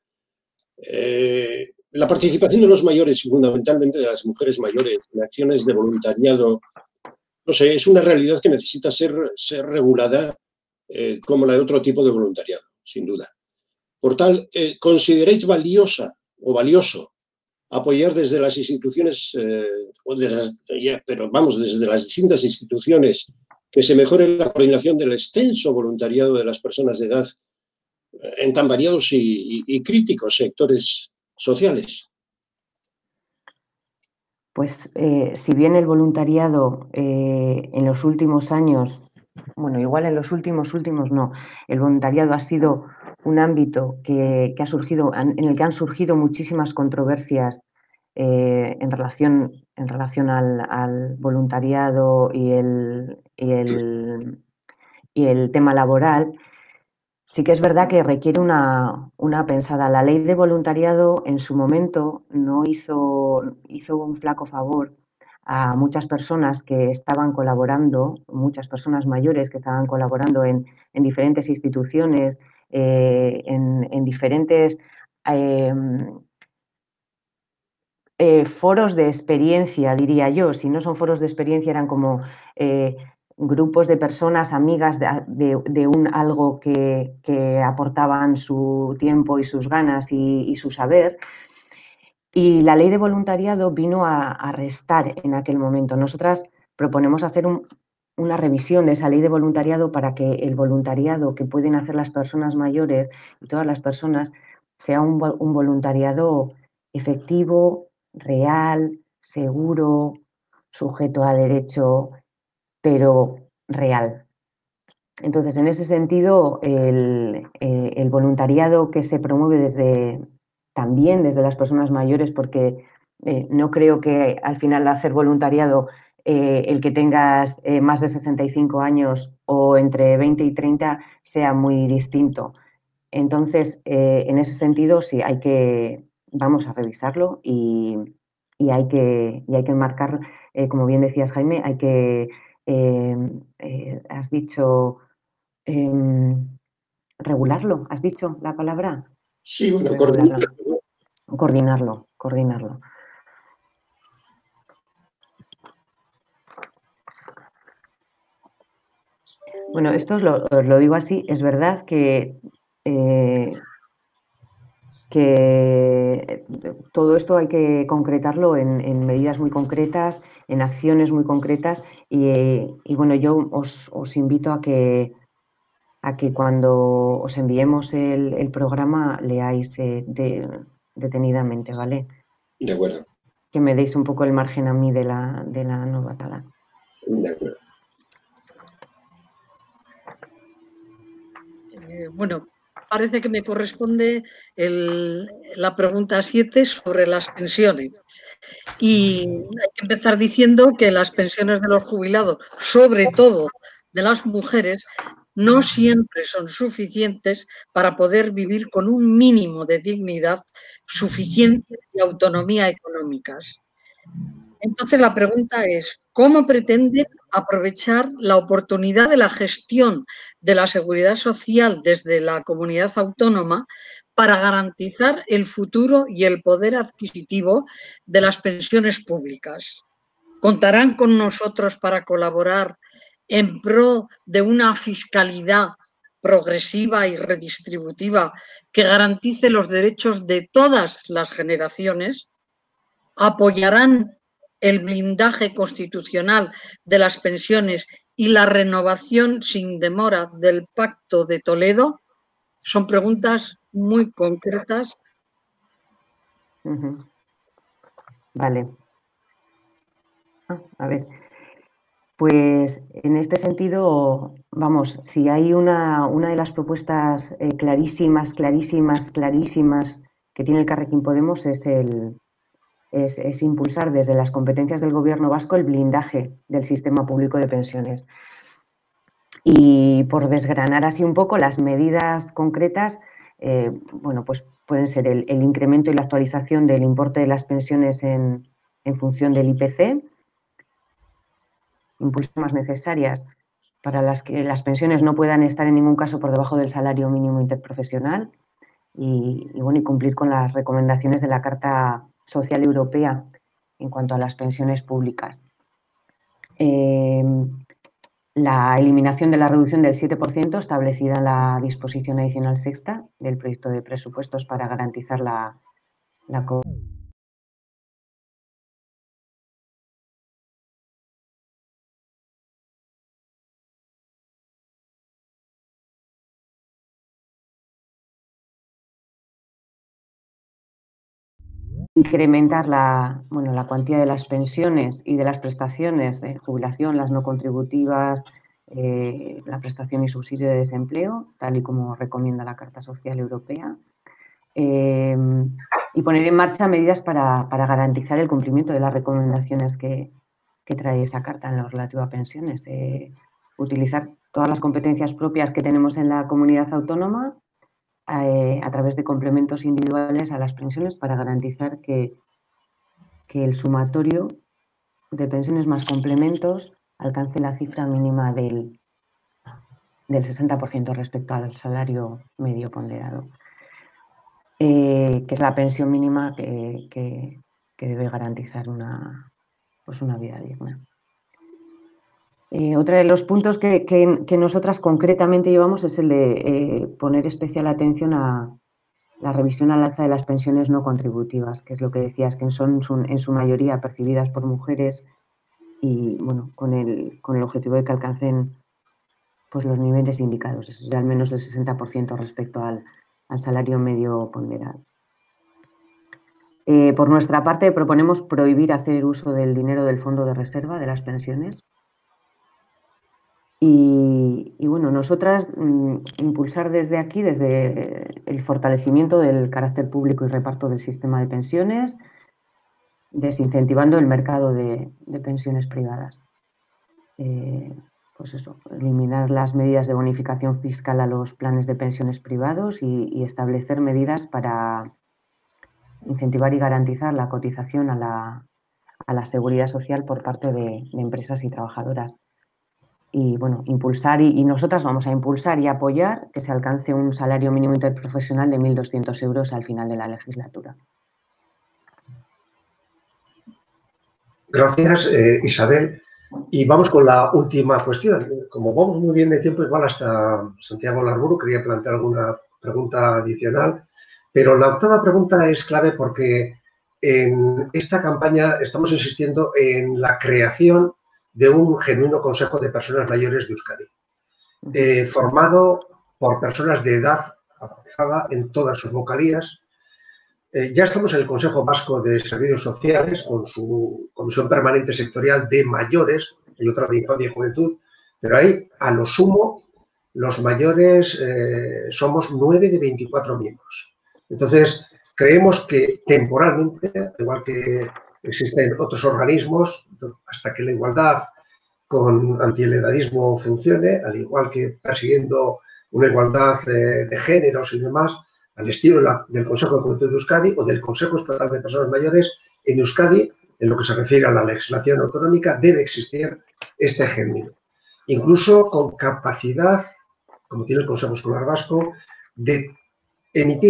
la participación de los mayores y fundamentalmente de las mujeres mayores en acciones de voluntariado, no sé, es una realidad que necesita ser regulada como la de otro tipo de voluntariado, sin duda. Por tal, ¿consideráis valiosa o valioso apoyar desde las instituciones, desde las distintas instituciones, que se mejore la coordinación del extenso voluntariado de las personas de edad en tan variados y críticos sectores sociales? Pues si bien el voluntariado en los últimos años, bueno, igual en los últimos no, el voluntariado ha sido un ámbito en el que han surgido muchísimas controversias en relación al voluntariado y el tema laboral. Sí que es verdad que requiere una pensada. La ley de voluntariado en su momento no hizo un flaco favor a muchas personas que estaban colaborando, muchas personas mayores que estaban colaborando en diferentes instituciones, en diferentes foros de experiencia, diría yo. Si no son foros de experiencia, eran como grupos de personas amigas de un algo que aportaban su tiempo y sus ganas y su saber. Y la ley de voluntariado vino a restar en aquel momento. Nosotras proponemos hacer una revisión de esa ley de voluntariado para que el voluntariado que pueden hacer las personas mayores y todas las personas sea un voluntariado efectivo, real, seguro, sujeto a derecho, pero real. Entonces, en ese sentido, el voluntariado que se promueve también desde las personas mayores, porque no creo que al final hacer voluntariado el que tengas más de 65 años o entre 20 y 30 sea muy distinto. Entonces, en ese sentido, sí, vamos a revisarlo y hay que enmarcar, como bien decías, Jaime, hay que, has dicho, regularlo, ¿has dicho la palabra? Sí, bueno, coordinarlo. Bueno, esto os lo digo así, es verdad que todo esto hay que concretarlo en medidas muy concretas, en acciones muy concretas y bueno, yo os invito a que cuando os enviemos el programa leáis detenidamente, ¿vale? De acuerdo. Que me deis un poco el margen a mí de la novatada. De acuerdo. Bueno, parece que me corresponde la pregunta 7 sobre las pensiones. Y hay que empezar diciendo que las pensiones de los jubilados, sobre todo de las mujeres, no siempre son suficientes para poder vivir con un mínimo de dignidad suficiente y autonomía económicas. Entonces la pregunta es, ¿cómo pretenden aprovechar la oportunidad de la gestión de la seguridad social desde la comunidad autónoma para garantizar el futuro y el poder adquisitivo de las pensiones públicas. ¿Contarán con nosotros para colaborar en pro de una fiscalidad progresiva y redistributiva que garantice los derechos de todas las generaciones? ¿Apoyarán el blindaje constitucional de las pensiones y la renovación sin demora del Pacto de Toledo? Son preguntas muy concretas. Vale. A ver, pues en este sentido, vamos, si hay una de las propuestas clarísimas que tiene Elkarrekin Podemos es impulsar desde las competencias del Gobierno vasco el blindaje del sistema público de pensiones. Y por desgranar así un poco las medidas concretas, bueno, pues pueden ser el incremento y la actualización del importe de las pensiones en función del IPC, impulsos más necesarias para las que las pensiones no puedan estar en ningún caso por debajo del salario mínimo interprofesional y cumplir con las recomendaciones de la Carta Social Europea en cuanto a las pensiones públicas. La eliminación de la reducción del 7% establecida en la disposición adicional sexta del proyecto de presupuestos para garantizar la incrementar la cuantía de las pensiones y de las prestaciones de jubilación, las no contributivas, la prestación y subsidio de desempleo, tal y como recomienda la Carta Social Europea, y poner en marcha medidas para garantizar el cumplimiento de las recomendaciones que trae esa Carta en lo relativo a pensiones. Utilizar todas las competencias propias que tenemos en la comunidad autónoma a través de complementos individuales a las pensiones para garantizar que el sumatorio de pensiones más complementos alcance la cifra mínima del 60% respecto al salario medio ponderado, que es la pensión mínima que debe garantizar una vida digna. Otro de los puntos que nosotras concretamente llevamos es el de poner especial atención a la revisión al alza de las pensiones no contributivas, que es lo que decías, que son en su mayoría percibidas por mujeres y con el objetivo de que alcancen pues, los niveles indicados, es de al menos el 60% respecto al salario medio ponderado. Por nuestra parte, proponemos prohibir hacer uso del dinero del fondo de reserva de las pensiones. Y nosotras impulsar desde aquí, desde el fortalecimiento del carácter público y reparto del sistema de pensiones, desincentivando el mercado de pensiones privadas. Pues eso, eliminar las medidas de bonificación fiscal a los planes de pensiones privados y establecer medidas para incentivar y garantizar la cotización a la seguridad social por parte de empresas y trabajadoras. Y impulsar y nosotras vamos a impulsar y apoyar que se alcance un salario mínimo interprofesional de 1.200 euros al final de la legislatura. Gracias, Isabel. Y vamos con la última cuestión. Como vamos muy bien de tiempo, igual hasta Santiago Larburu quería plantear alguna pregunta adicional, pero la octava pregunta es clave porque en esta campaña estamos insistiendo en la creación de un genuino Consejo de Personas Mayores de Euskadi, formado por personas de edad avanzada en todas sus vocalías. Ya estamos en el Consejo Vasco de Servicios Sociales con su Comisión Permanente Sectorial de Mayores, hay otra de Infancia y Juventud, pero ahí, a lo sumo, los mayores somos 9 de 24 miembros. Entonces, creemos que temporalmente, igual que existen otros organismos, hasta que la igualdad con antiedadismo funcione, al igual que persiguiendo una igualdad de géneros y demás, al estilo del Consejo de Juventud de Euskadi o del Consejo Estatal de Personas Mayores, en Euskadi, en lo que se refiere a la legislación autonómica, debe existir este género. Incluso con capacidad, como tiene el Consejo Escolar Vasco, de emitir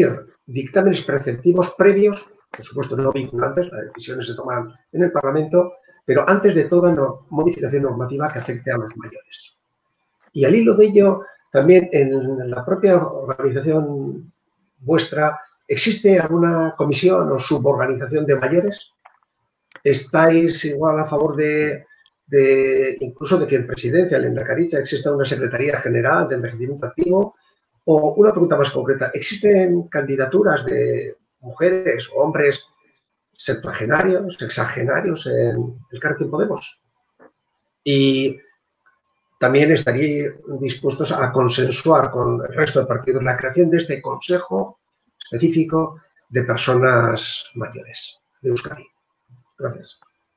dictámenes preceptivos previos, por supuesto no vinculantes, las decisiones se toman en el Parlamento, pero antes de toda modificación normativa que afecte a los mayores. Y al hilo de ello, también en la propia organización vuestra, ¿existe alguna comisión o suborganización de mayores? ¿Estáis igual a favor de incluso de que en presidencia, en Lehendakaritza, exista una Secretaría General de Envejecimiento Activo? O una pregunta más concreta, ¿existen candidaturas de mujeres o hombres septuagenarios, sexagenarios en Elkarrekin Podemos? Y también estaríais dispuestos a consensuar con el resto de partidos la creación de este consejo específico de personas mayores de Euskadi. Gracias.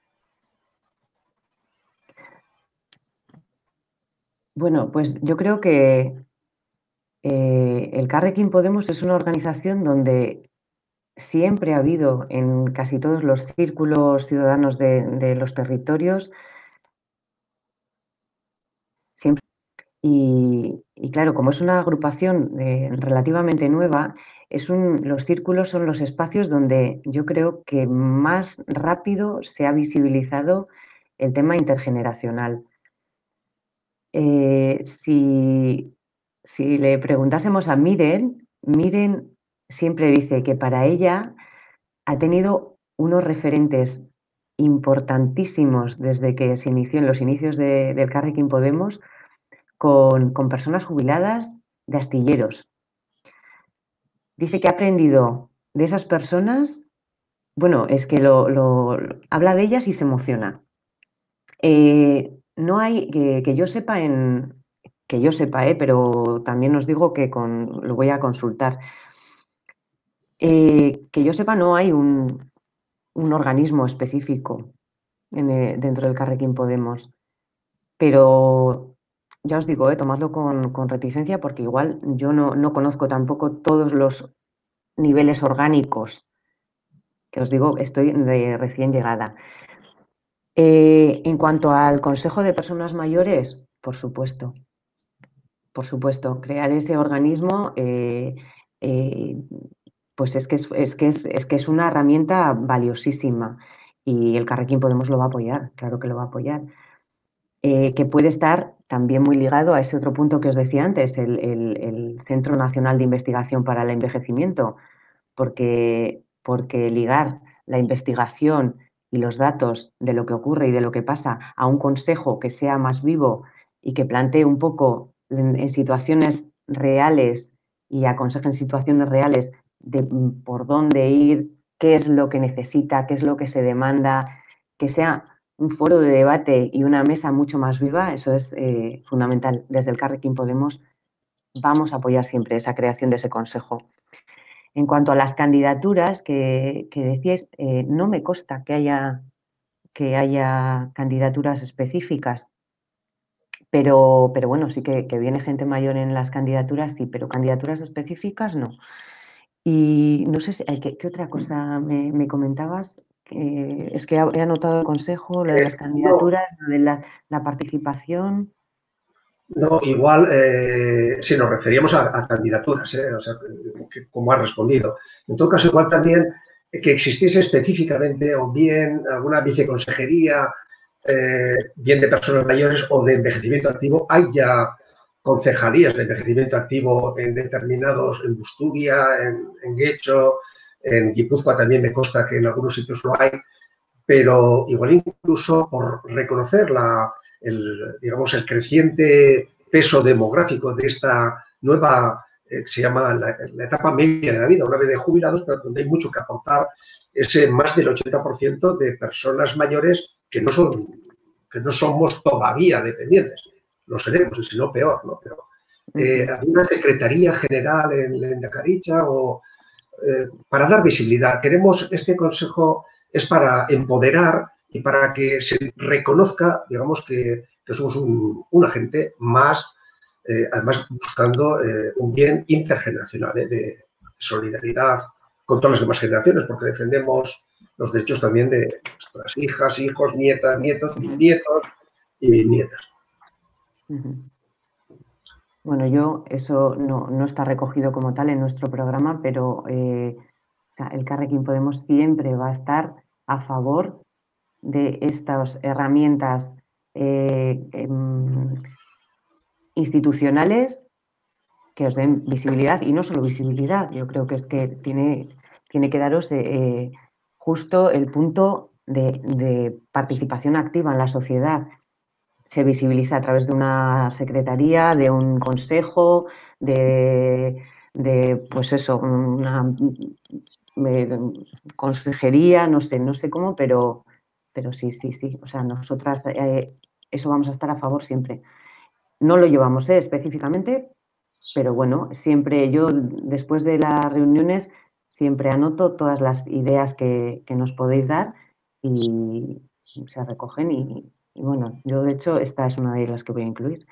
Bueno, pues yo creo que Elkarrekin Podemos es una organización donde siempre ha habido en casi todos los círculos ciudadanos de los territorios, siempre. Y claro, como es una agrupación relativamente nueva, los círculos son los espacios donde yo creo que más rápido se ha visibilizado el tema intergeneracional. Si le preguntásemos a Miren siempre dice que para ella ha tenido unos referentes importantísimos desde que se inició en los inicios del Elkarrekin Podemos con personas jubiladas de astilleros. Dice que ha aprendido de esas personas, bueno, es que habla de ellas y se emociona. No hay, que yo sepa, pero también os digo que lo voy a consultar. Que yo sepa, no hay un organismo específico dentro del Elkarrekin Podemos, pero ya os digo, tomadlo con reticencia porque igual yo no conozco tampoco todos los niveles orgánicos, que os digo, estoy de recién llegada. En cuanto al Consejo de Personas Mayores, por supuesto, crear ese organismo, pues es que es una herramienta valiosísima y el Elkarrekin Podemos lo va a apoyar, claro que lo va a apoyar. Que puede estar también muy ligado a ese otro punto que os decía antes, el Centro Nacional de Investigación para el Envejecimiento, porque ligar la investigación y los datos de lo que ocurre y de lo que pasa a un consejo que sea más vivo y que plantee un poco en situaciones reales y aconseje en situaciones reales de por dónde ir, qué es lo que necesita, qué es lo que se demanda, que sea un foro de debate y una mesa mucho más viva, eso es fundamental. Desde el Elkarrekin Podemos vamos a apoyar siempre esa creación de ese consejo. En cuanto a las candidaturas que decíais, no me consta que haya candidaturas específicas, pero bueno, sí que viene gente mayor en las candidaturas, sí, pero candidaturas específicas no. Y no sé si, ¿qué otra cosa me comentabas? Es que he anotado el consejo, lo de las candidaturas, lo de la participación. No, igual, si nos referíamos a candidaturas, o sea, como has respondido. En todo caso, igual también que existiese específicamente o bien alguna viceconsejería, bien de personas mayores o de envejecimiento activo. Hay ya concejalías de envejecimiento activo en determinados, en Busturia, en Guecho, en Guipúzcoa también me consta que en algunos sitios lo hay, pero igual incluso por reconocer el creciente peso demográfico de esta nueva, que se llama la etapa media de la vida, una vez de jubilados, pero donde hay mucho que aportar, ese más del 80% de personas mayores que no somos todavía dependientes. Lo seremos, y si no, peor, ¿no? Pero hay una secretaría general en Lehendakaritza para dar visibilidad. Queremos, este consejo es para empoderar y para que se reconozca, digamos, que somos un agente más, además buscando un bien intergeneracional, de solidaridad con todas las demás generaciones, porque defendemos los derechos también de nuestras hijas, hijos, nietas, nietos, bisnietos y bisnietas. Bueno, eso no está recogido como tal en nuestro programa, pero Elkarrekin Podemos siempre va a estar a favor de estas herramientas institucionales que os den visibilidad, y no solo visibilidad, yo creo que es que tiene que daros justo el punto de participación activa en la sociedad. Se visibiliza a través de una secretaría, de un consejo, de pues eso, una consejería, no sé cómo, pero sí. O sea, nosotras eso vamos a estar a favor siempre. No lo llevamos específicamente, pero bueno, siempre yo, después de las reuniones, siempre anoto todas las ideas que nos podéis dar y se recogen y bueno, yo de hecho esta es una de las que voy a incluir.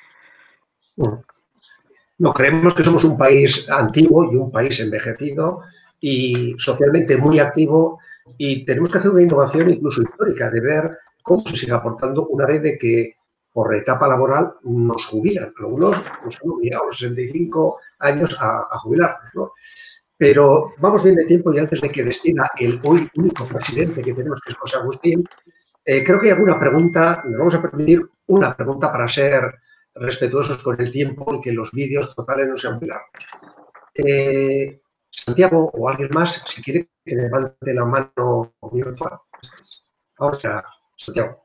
No, creemos que somos un país antiguo y un país envejecido y socialmente muy activo, y tenemos que hacer una innovación incluso histórica de ver cómo se sigue aportando una vez de que por etapa laboral nos jubilan. Algunos nos han obligado a los 65 años a jubilarnos, ¿no? Pero vamos bien de tiempo, y antes de que despida el hoy único presidente que tenemos, que es José Agustín, creo que hay alguna pregunta. Nos vamos a permitir una pregunta para ser respetuosos con el tiempo y que los vídeos totales no sean muy largos. Santiago o alguien más, si quiere que levante la mano virtual. Ahora, Santiago.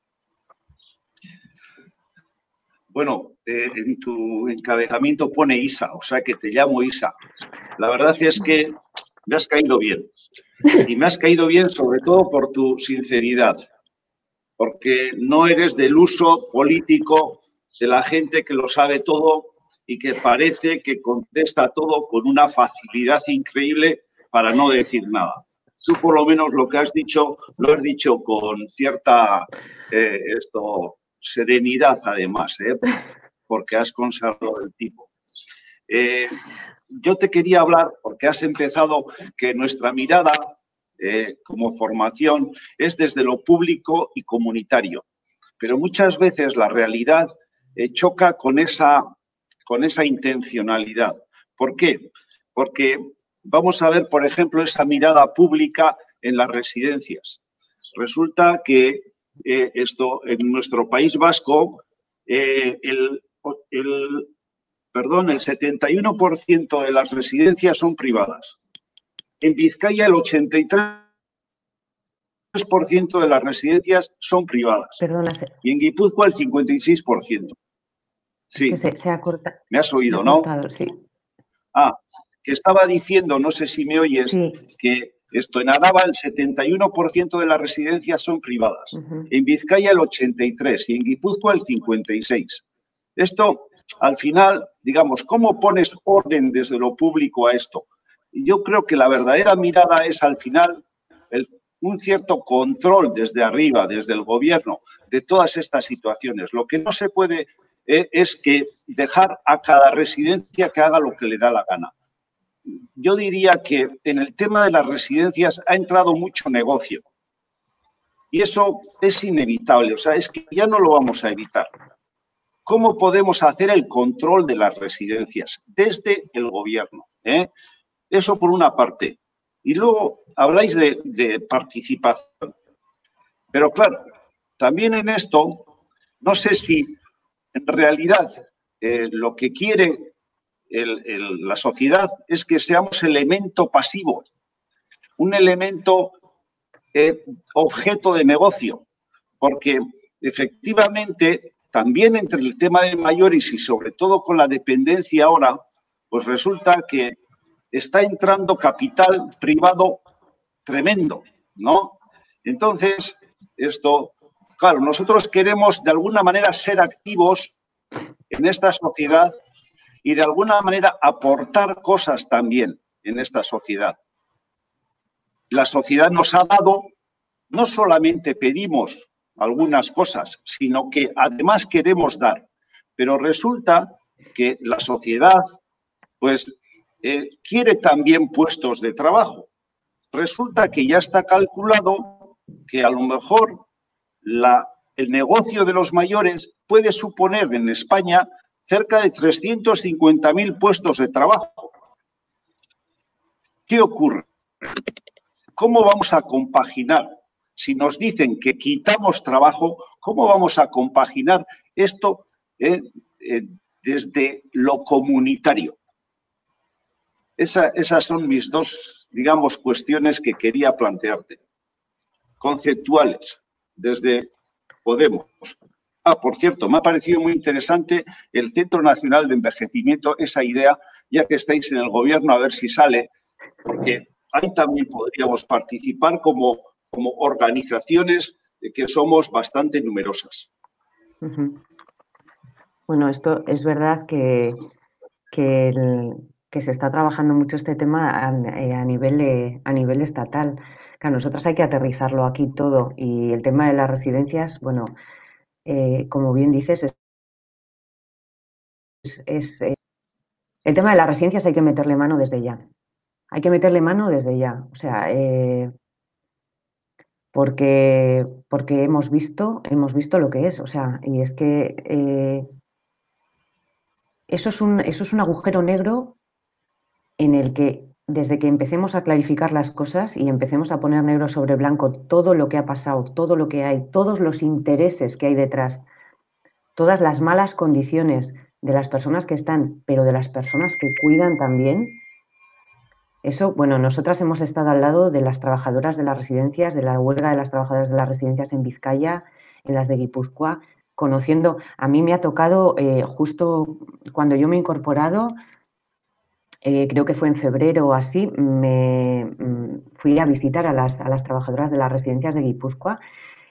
Bueno, en tu encabezamiento pone Isa, o sea que te llamo Isa. La verdad es que me has caído bien. Y me has caído bien sobre todo por tu sinceridad, porque no eres del uso político de la gente que lo sabe todo y que parece que contesta todo con una facilidad increíble para no decir nada. Tú por lo menos lo que has dicho, lo has dicho con cierta serenidad además, porque has conservado el tipo. Yo te quería hablar, porque has empezado, que nuestra mirada como formación es desde lo público y comunitario, pero muchas veces la realidad choca con esa intencionalidad. ¿Por qué? Porque vamos a ver, por ejemplo, esa mirada pública en las residencias. Resulta que en nuestro País Vasco, el 71% de las residencias son privadas. En Vizcaya el 83% de las residencias son privadas. Perdona, y en Guipúzcoa el 56%. Sí, es que se ha cortado. Me has oído, ¿no? Sí. Que estaba diciendo, no sé si me oyes, sí, que en Araba el 71% de las residencias son privadas. En Vizcaya el 83% y en Guipúzcoa el 56%. Esto, al final, digamos, ¿cómo pones orden desde lo público a esto? Yo creo que la verdadera mirada es, al final, un cierto control desde arriba, desde el gobierno, de todas estas situaciones. Lo que no se puede es que dejar a cada residencia que haga lo que le da la gana. Yo diría que en el tema de las residencias ha entrado mucho negocio. Y eso es inevitable, o sea, es que ya no lo vamos a evitar. ¿Cómo podemos hacer el control de las residencias? Desde el gobierno. Eso por una parte. Y luego habláis de participación. Pero claro, también en esto, no sé si en realidad lo que quiere la sociedad es que seamos elemento pasivo, un elemento objeto de negocio, porque efectivamente también entre el tema de mayores y sobre todo con la dependencia ahora, pues resulta que está entrando capital privado tremendo, ¿no? Entonces, claro, nosotros queremos de alguna manera ser activos en esta sociedad y de alguna manera aportar cosas también en esta sociedad. La sociedad nos ha dado, no solamente pedimos algunas cosas, sino que además queremos dar. Pero resulta que la sociedad, pues, quiere también puestos de trabajo. Resulta que ya está calculado que a lo mejor el negocio de los mayores puede suponer en España cerca de 350.000 puestos de trabajo. ¿Qué ocurre? ¿Cómo vamos a compaginar? Si nos dicen que quitamos trabajo, ¿cómo vamos a compaginar esto desde lo comunitario? Esas son mis dos, digamos, cuestiones que quería plantearte. Conceptuales, desde Podemos. Por cierto, me ha parecido muy interesante el Centro Nacional de Envejecimiento, esa idea, ya que estáis en el gobierno, a ver si sale, porque ahí también podríamos participar como organizaciones que somos bastante numerosas. Bueno, esto es verdad que se está trabajando mucho este tema a nivel estatal. Claro, nosotros hay que aterrizarlo aquí todo, y el tema de las residencias, bueno, como bien dices, el tema de las residencias hay que meterle mano desde ya. Hay que meterle mano desde ya. O sea, porque hemos visto lo que es. O sea, y es que eso es un agujero negro en el que, desde que empecemos a clarificar las cosas y empecemos a poner negro sobre blanco todo lo que ha pasado, todo lo que hay, todos los intereses que hay detrás, todas las malas condiciones de las personas que están, pero de las personas que cuidan también. Eso, bueno, nosotras hemos estado al lado de las trabajadoras de las residencias, de la huelga de las trabajadoras de las residencias en Vizcaya, en las de Guipúzcoa, conociendo. A mí me ha tocado, justo cuando yo me he incorporado, creo que fue en febrero o así, fui a visitar a las trabajadoras de las residencias de Guipúzcoa,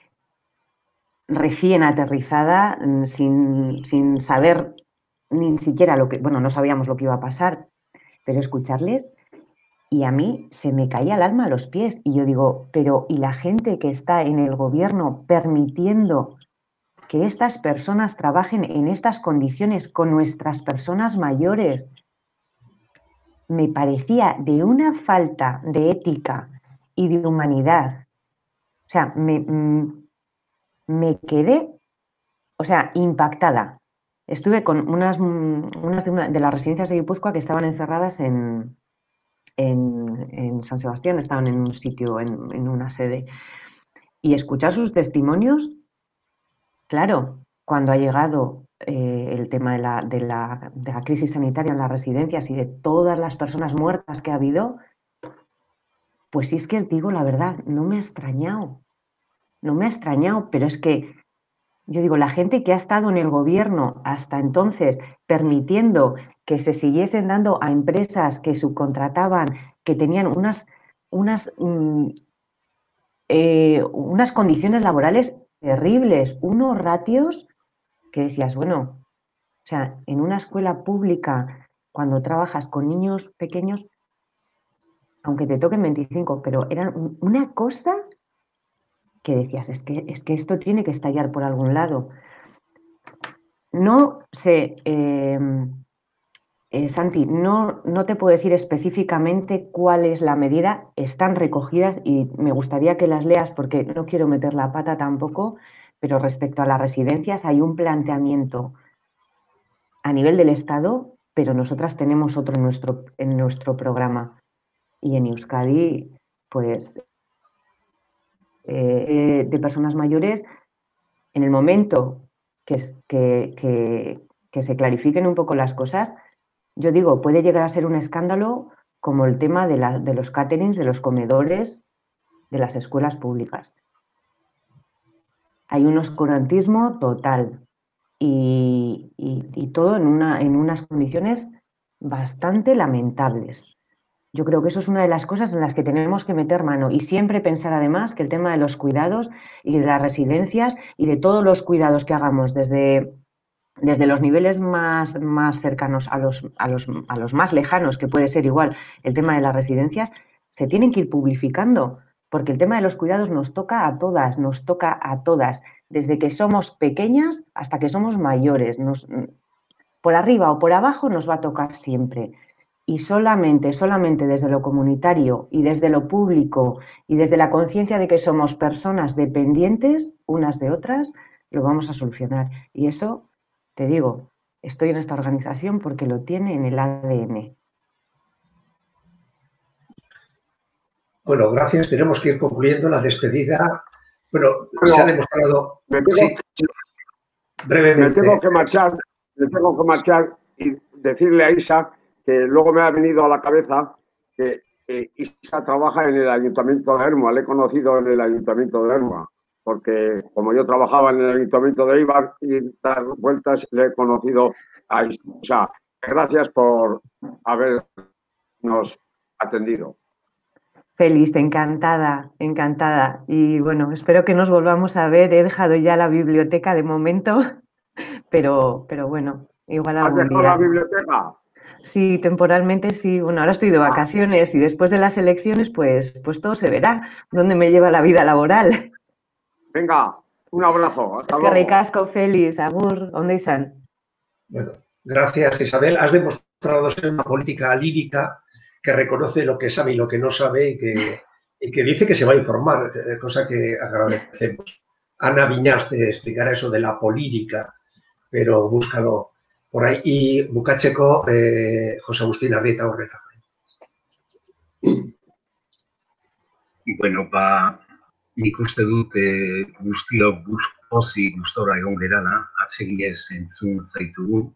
recién aterrizada, sin saber ni siquiera bueno, no sabíamos lo que iba a pasar, pero escucharles, y a mí se me caía el alma a los pies, y yo digo, pero ¿y la gente que está en el gobierno permitiendo que estas personas trabajen en estas condiciones con nuestras personas mayores? Me parecía de una falta de ética y de humanidad. O sea, me quedé, o sea, impactada. Estuve con unas de las residencias de Guipúzcoa que estaban encerradas en San Sebastián, estaban en un sitio, en una sede. Y escuchar sus testimonios, claro, cuando ha llegado el tema de la crisis sanitaria en las residencias y de todas las personas muertas que ha habido, pues sí, es que digo la verdad, no me ha extrañado, pero es que yo digo, la gente que ha estado en el gobierno hasta entonces permitiendo que se siguiesen dando a empresas que subcontrataban, que tenían unas condiciones laborales terribles, unos ratios que decías, bueno, o sea, en una escuela pública, cuando trabajas con niños pequeños, aunque te toquen 25, pero eran una cosa que decías, es que esto tiene que estallar por algún lado. No sé, Santi, no te puedo decir específicamente cuál es la medida, están recogidas y me gustaría que las leas porque no quiero meter la pata tampoco, pero respecto a las residencias hay un planteamiento a nivel del Estado, pero nosotras tenemos otro en nuestro programa. Y en Euskadi, pues, de personas mayores, en el momento que se clarifiquen un poco las cosas, yo digo, puede llegar a ser un escándalo como el tema de los caterings, de los comedores de las escuelas públicas. Hay un oscurantismo total y todo en unas condiciones bastante lamentables. Yo creo que eso es una de las cosas en las que tenemos que meter mano y siempre pensar además que el tema de los cuidados y de las residencias y de todos los cuidados que hagamos desde los niveles más cercanos a los más lejanos, que puede ser igual el tema de las residencias, se tienen que ir publicando, porque el tema de los cuidados nos toca a todas, desde que somos pequeñas hasta que somos mayores. Por arriba o por abajo nos va a tocar siempre. Y solamente desde lo comunitario y desde lo público y desde la conciencia de que somos personas dependientes unas de otras, lo vamos a solucionar. Y eso, te digo, estoy en esta organización porque lo tiene en el ADN. Bueno, gracias. Tenemos que ir concluyendo la despedida. Bueno, se ha demostrado... brevemente. Me tengo que marchar y decirle a Isa que luego me ha venido a la cabeza que Isa trabaja en el Ayuntamiento de Ermua. Le he conocido en el Ayuntamiento de Ermua, porque como yo trabajaba en el Ayuntamiento de Eibar y dar vueltas, le he conocido a Isa. O sea, gracias por habernos atendido. Feliz, encantada, encantada. Y bueno, espero que nos volvamos a ver. He dejado ya la biblioteca de momento, pero bueno, igual algún día. ¿Has dejado la biblioteca? Sí, temporalmente sí. Bueno, ahora estoy de vacaciones y después de las elecciones, pues todo se verá. ¿Dónde me lleva la vida laboral? Venga, un abrazo. Hasta luego. Eskerrik asko, Feliz, agur, ondo izan. Bueno, gracias, Isabel. Has demostrado ser una política lírica que reconoce lo que sabe y lo que no sabe y que dice que se va a informar, cosa que agradecemos. Ana Viñas te explicará eso de la política, pero búscalo por ahí. Y bukatzeko, José Agustín Arrieta Horreta. Bueno, nik uste dut guztiok pozik gustora egon gerala, atseginez entzun zaitugu.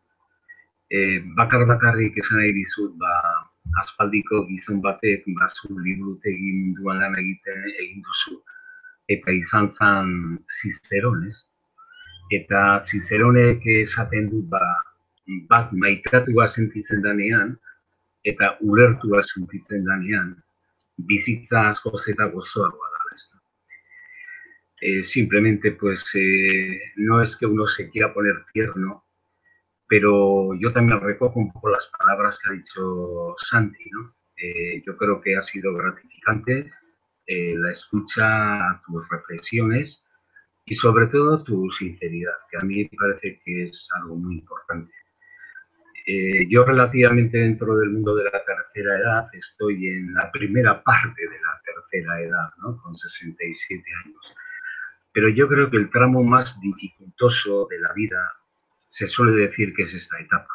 Bakarrik esan nahi dizut, aspaldiko gizon batek zu liburutegi munduan lan egin duzu, eta izan zen Zizeron, ez? Eta Zizeronek esaten du bat maitatua sentitzen danean, eta ulertua sentitzen danean, bizitza askoz eta gozoagoa da, ez? Simplemente, pues, no es que uno se quiera poner tierno, pero yo también recojo un poco las palabras que ha dicho Santi, ¿no? Yo creo que ha sido gratificante la escucha a tus reflexiones y sobre todo tu sinceridad, que a mí me parece que es algo muy importante. Yo relativamente dentro del mundo de la tercera edad estoy en la primera parte de la tercera edad, ¿no? Con 67 años. Pero yo creo que el tramo más dificultoso de la vida se suele decir que es esta etapa.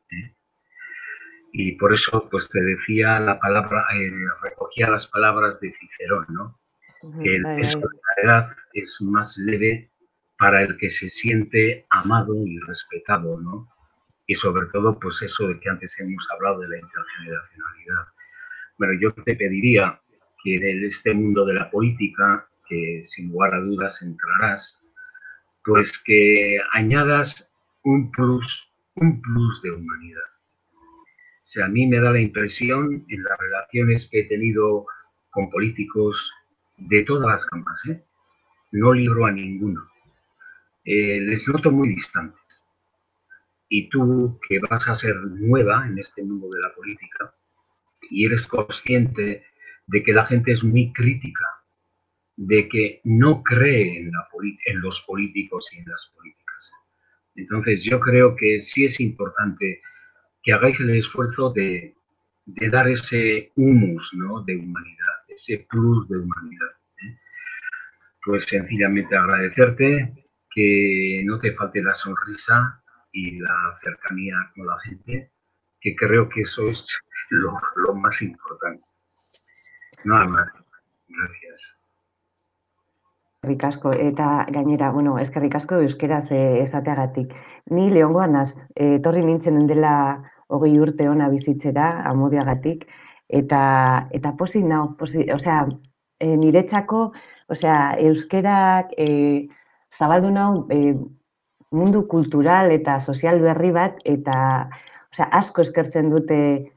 Y por eso, pues te decía la palabra, recogía las palabras de Cicerón, ¿no? Que el peso de la edad es más leve para el que se siente amado y respetado, ¿no? Y sobre todo, pues eso de que antes hemos hablado de la intergeneracionalidad. Bueno, yo te pediría que en este mundo de la política, que sin lugar a dudas entrarás, pues que añadas un plus de humanidad. O sea, a mí me da la impresión en las relaciones que he tenido con políticos de todas las camas, no libro a ninguno. Les noto muy distantes. Y tú, que vas a ser nueva en este mundo de la política y eres consciente de que la gente es muy crítica, de que no cree en los políticos y en las políticas. Entonces, yo creo que sí es importante que hagáis el esfuerzo de dar ese humus, ¿no? De humanidad, ese plus de humanidad. Pues sencillamente agradecerte, que no te falte la sonrisa y la cercanía con la gente, que creo que eso es lo más importante. Nada más. Gracias. Eskerrik asko, eta gainera, bueno, eskerrik asko euskeraz esateagatik. Ni Leongoan naz, etorri nintzen dela 20 urte ona bizitzera, Amodiagatik, eta pozik nao, osea, niretzako, osea, euskerak zabaldu nau mundu kultural eta sozial berri bat, eta osea, asko eskertzen dute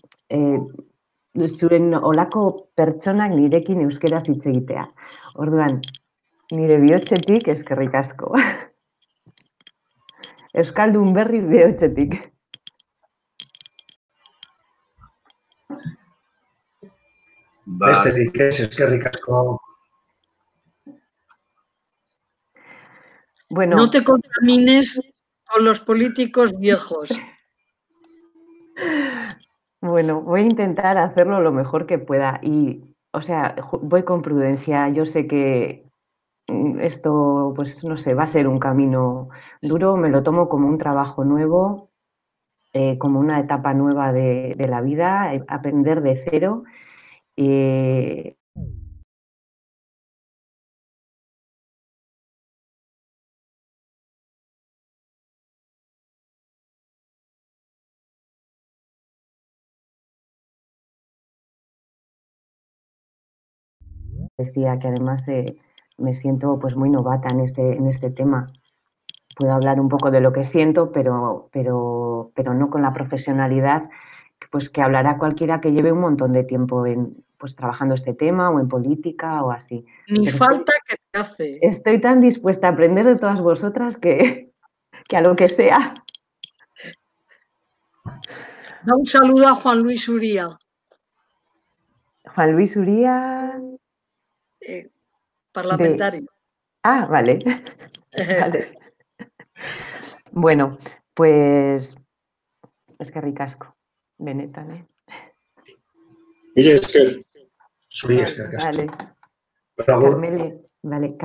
zuren olako pertsonak nirekin euskeraz hitz egitea. Orduan, nire bihotzetik eskerrik asko. Euskaldun berri bihotzetik. Bestetik ez, eskerrik asko. Bueno, no te contamines con los políticos viejos. Bueno, voy a intentar hacerlo lo mejor que pueda y, o sea, voy con prudencia. Yo sé que esto, pues no sé, va a ser un camino duro, me lo tomo como un trabajo nuevo, como una etapa nueva de la vida, aprender de cero. Decía que además me siento pues muy novata en este tema. Puedo hablar un poco de lo que siento, pero no con la profesionalidad pues que hablará cualquiera que lleve un montón de tiempo pues trabajando este tema o en política o así. Ni pero falta que te hace. Estoy tan dispuesta a aprender de todas vosotras que a lo que sea. Da un saludo a Juan Luis Uría. Juan Luis Uría... parlamentario. Ah, vale. Vale. Bueno, pues es que ricasco. Benetan, ¿eh? Mire, es que... Vale. Carmele, vale,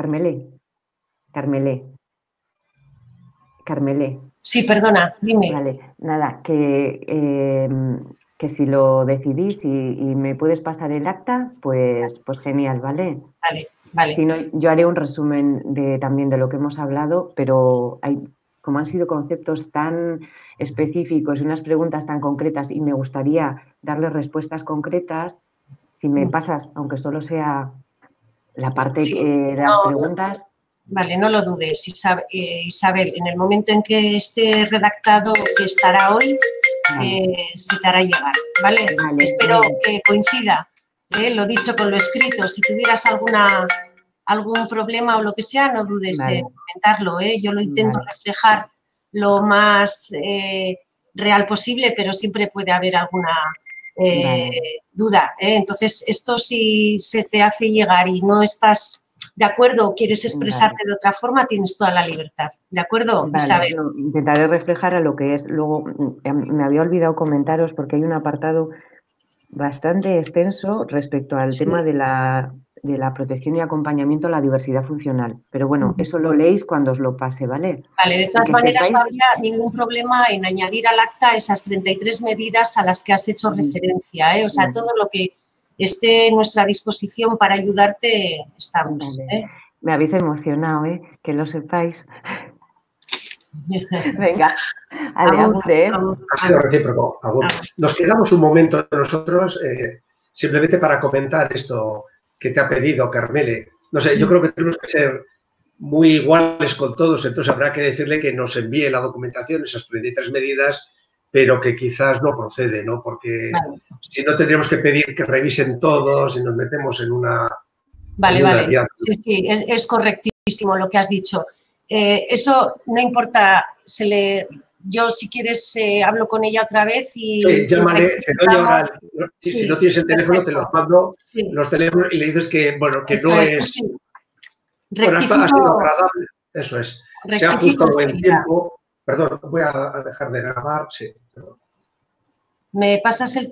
Carmele. Sí, perdona, dime. Vale, nada, que si lo decidís y me puedes pasar el acta, pues genial, ¿vale? Vale. Si no, yo haré un resumen también de lo que hemos hablado, pero como han sido conceptos tan específicos y unas preguntas tan concretas y me gustaría darles respuestas concretas, si me pasas, aunque solo sea la parte de las preguntas... Vale, no lo dudes, Isabel. En el momento en que esté redactado, que estará hoy, se te hará llegar, ¿vale? Espero que coincida, lo dicho con lo escrito. Si tuvieras algún problema o lo que sea, no dudes en comentarlo, Yo lo intento reflejar lo más real posible, pero siempre puede haber alguna duda, Entonces, esto si se te hace llegar y no estás de acuerdo o quieres expresarte de otra forma, tienes toda la libertad, ¿de acuerdo, Isabel? No, intentaré reflejar a lo que es. Luego, me había olvidado comentaros porque hay un apartado bastante extenso respecto al tema de la protección y acompañamiento a la diversidad funcional. Pero bueno, eso lo leéis cuando os lo pase, ¿vale? Vale, de todas maneras no habría ningún problema en añadir al acta esas 33 medidas a las que has hecho referencia, O sea, todo lo que esté en nuestra disposición para ayudarte, estamos. Me habéis emocionado, que lo sepáis. Venga, agur. Ha sido recíproco, agur. Nos quedamos un momento nosotros simplemente para comentar esto que te ha pedido Carmele. No sé, yo creo que tenemos que ser muy iguales con todos, entonces habrá que decirle que nos envíe la documentación, esas 33 medidas, pero que quizás no procede, ¿no? Porque si no tendríamos que pedir que revisen todos y nos metemos en una... Vale. Sí, es correctísimo lo que has dicho. Eso no importa, yo si quieres hablo con ella otra vez y... Sí, llámale, te doy ahora, si no tienes el teléfono te los mando, los teléfonos y le dices que, bueno, que no es... Bueno, ha sido agradable, eso es. Se ha ajustado el tiempo. Perdón, voy a dejar de grabar, sí. ¿Me pasas el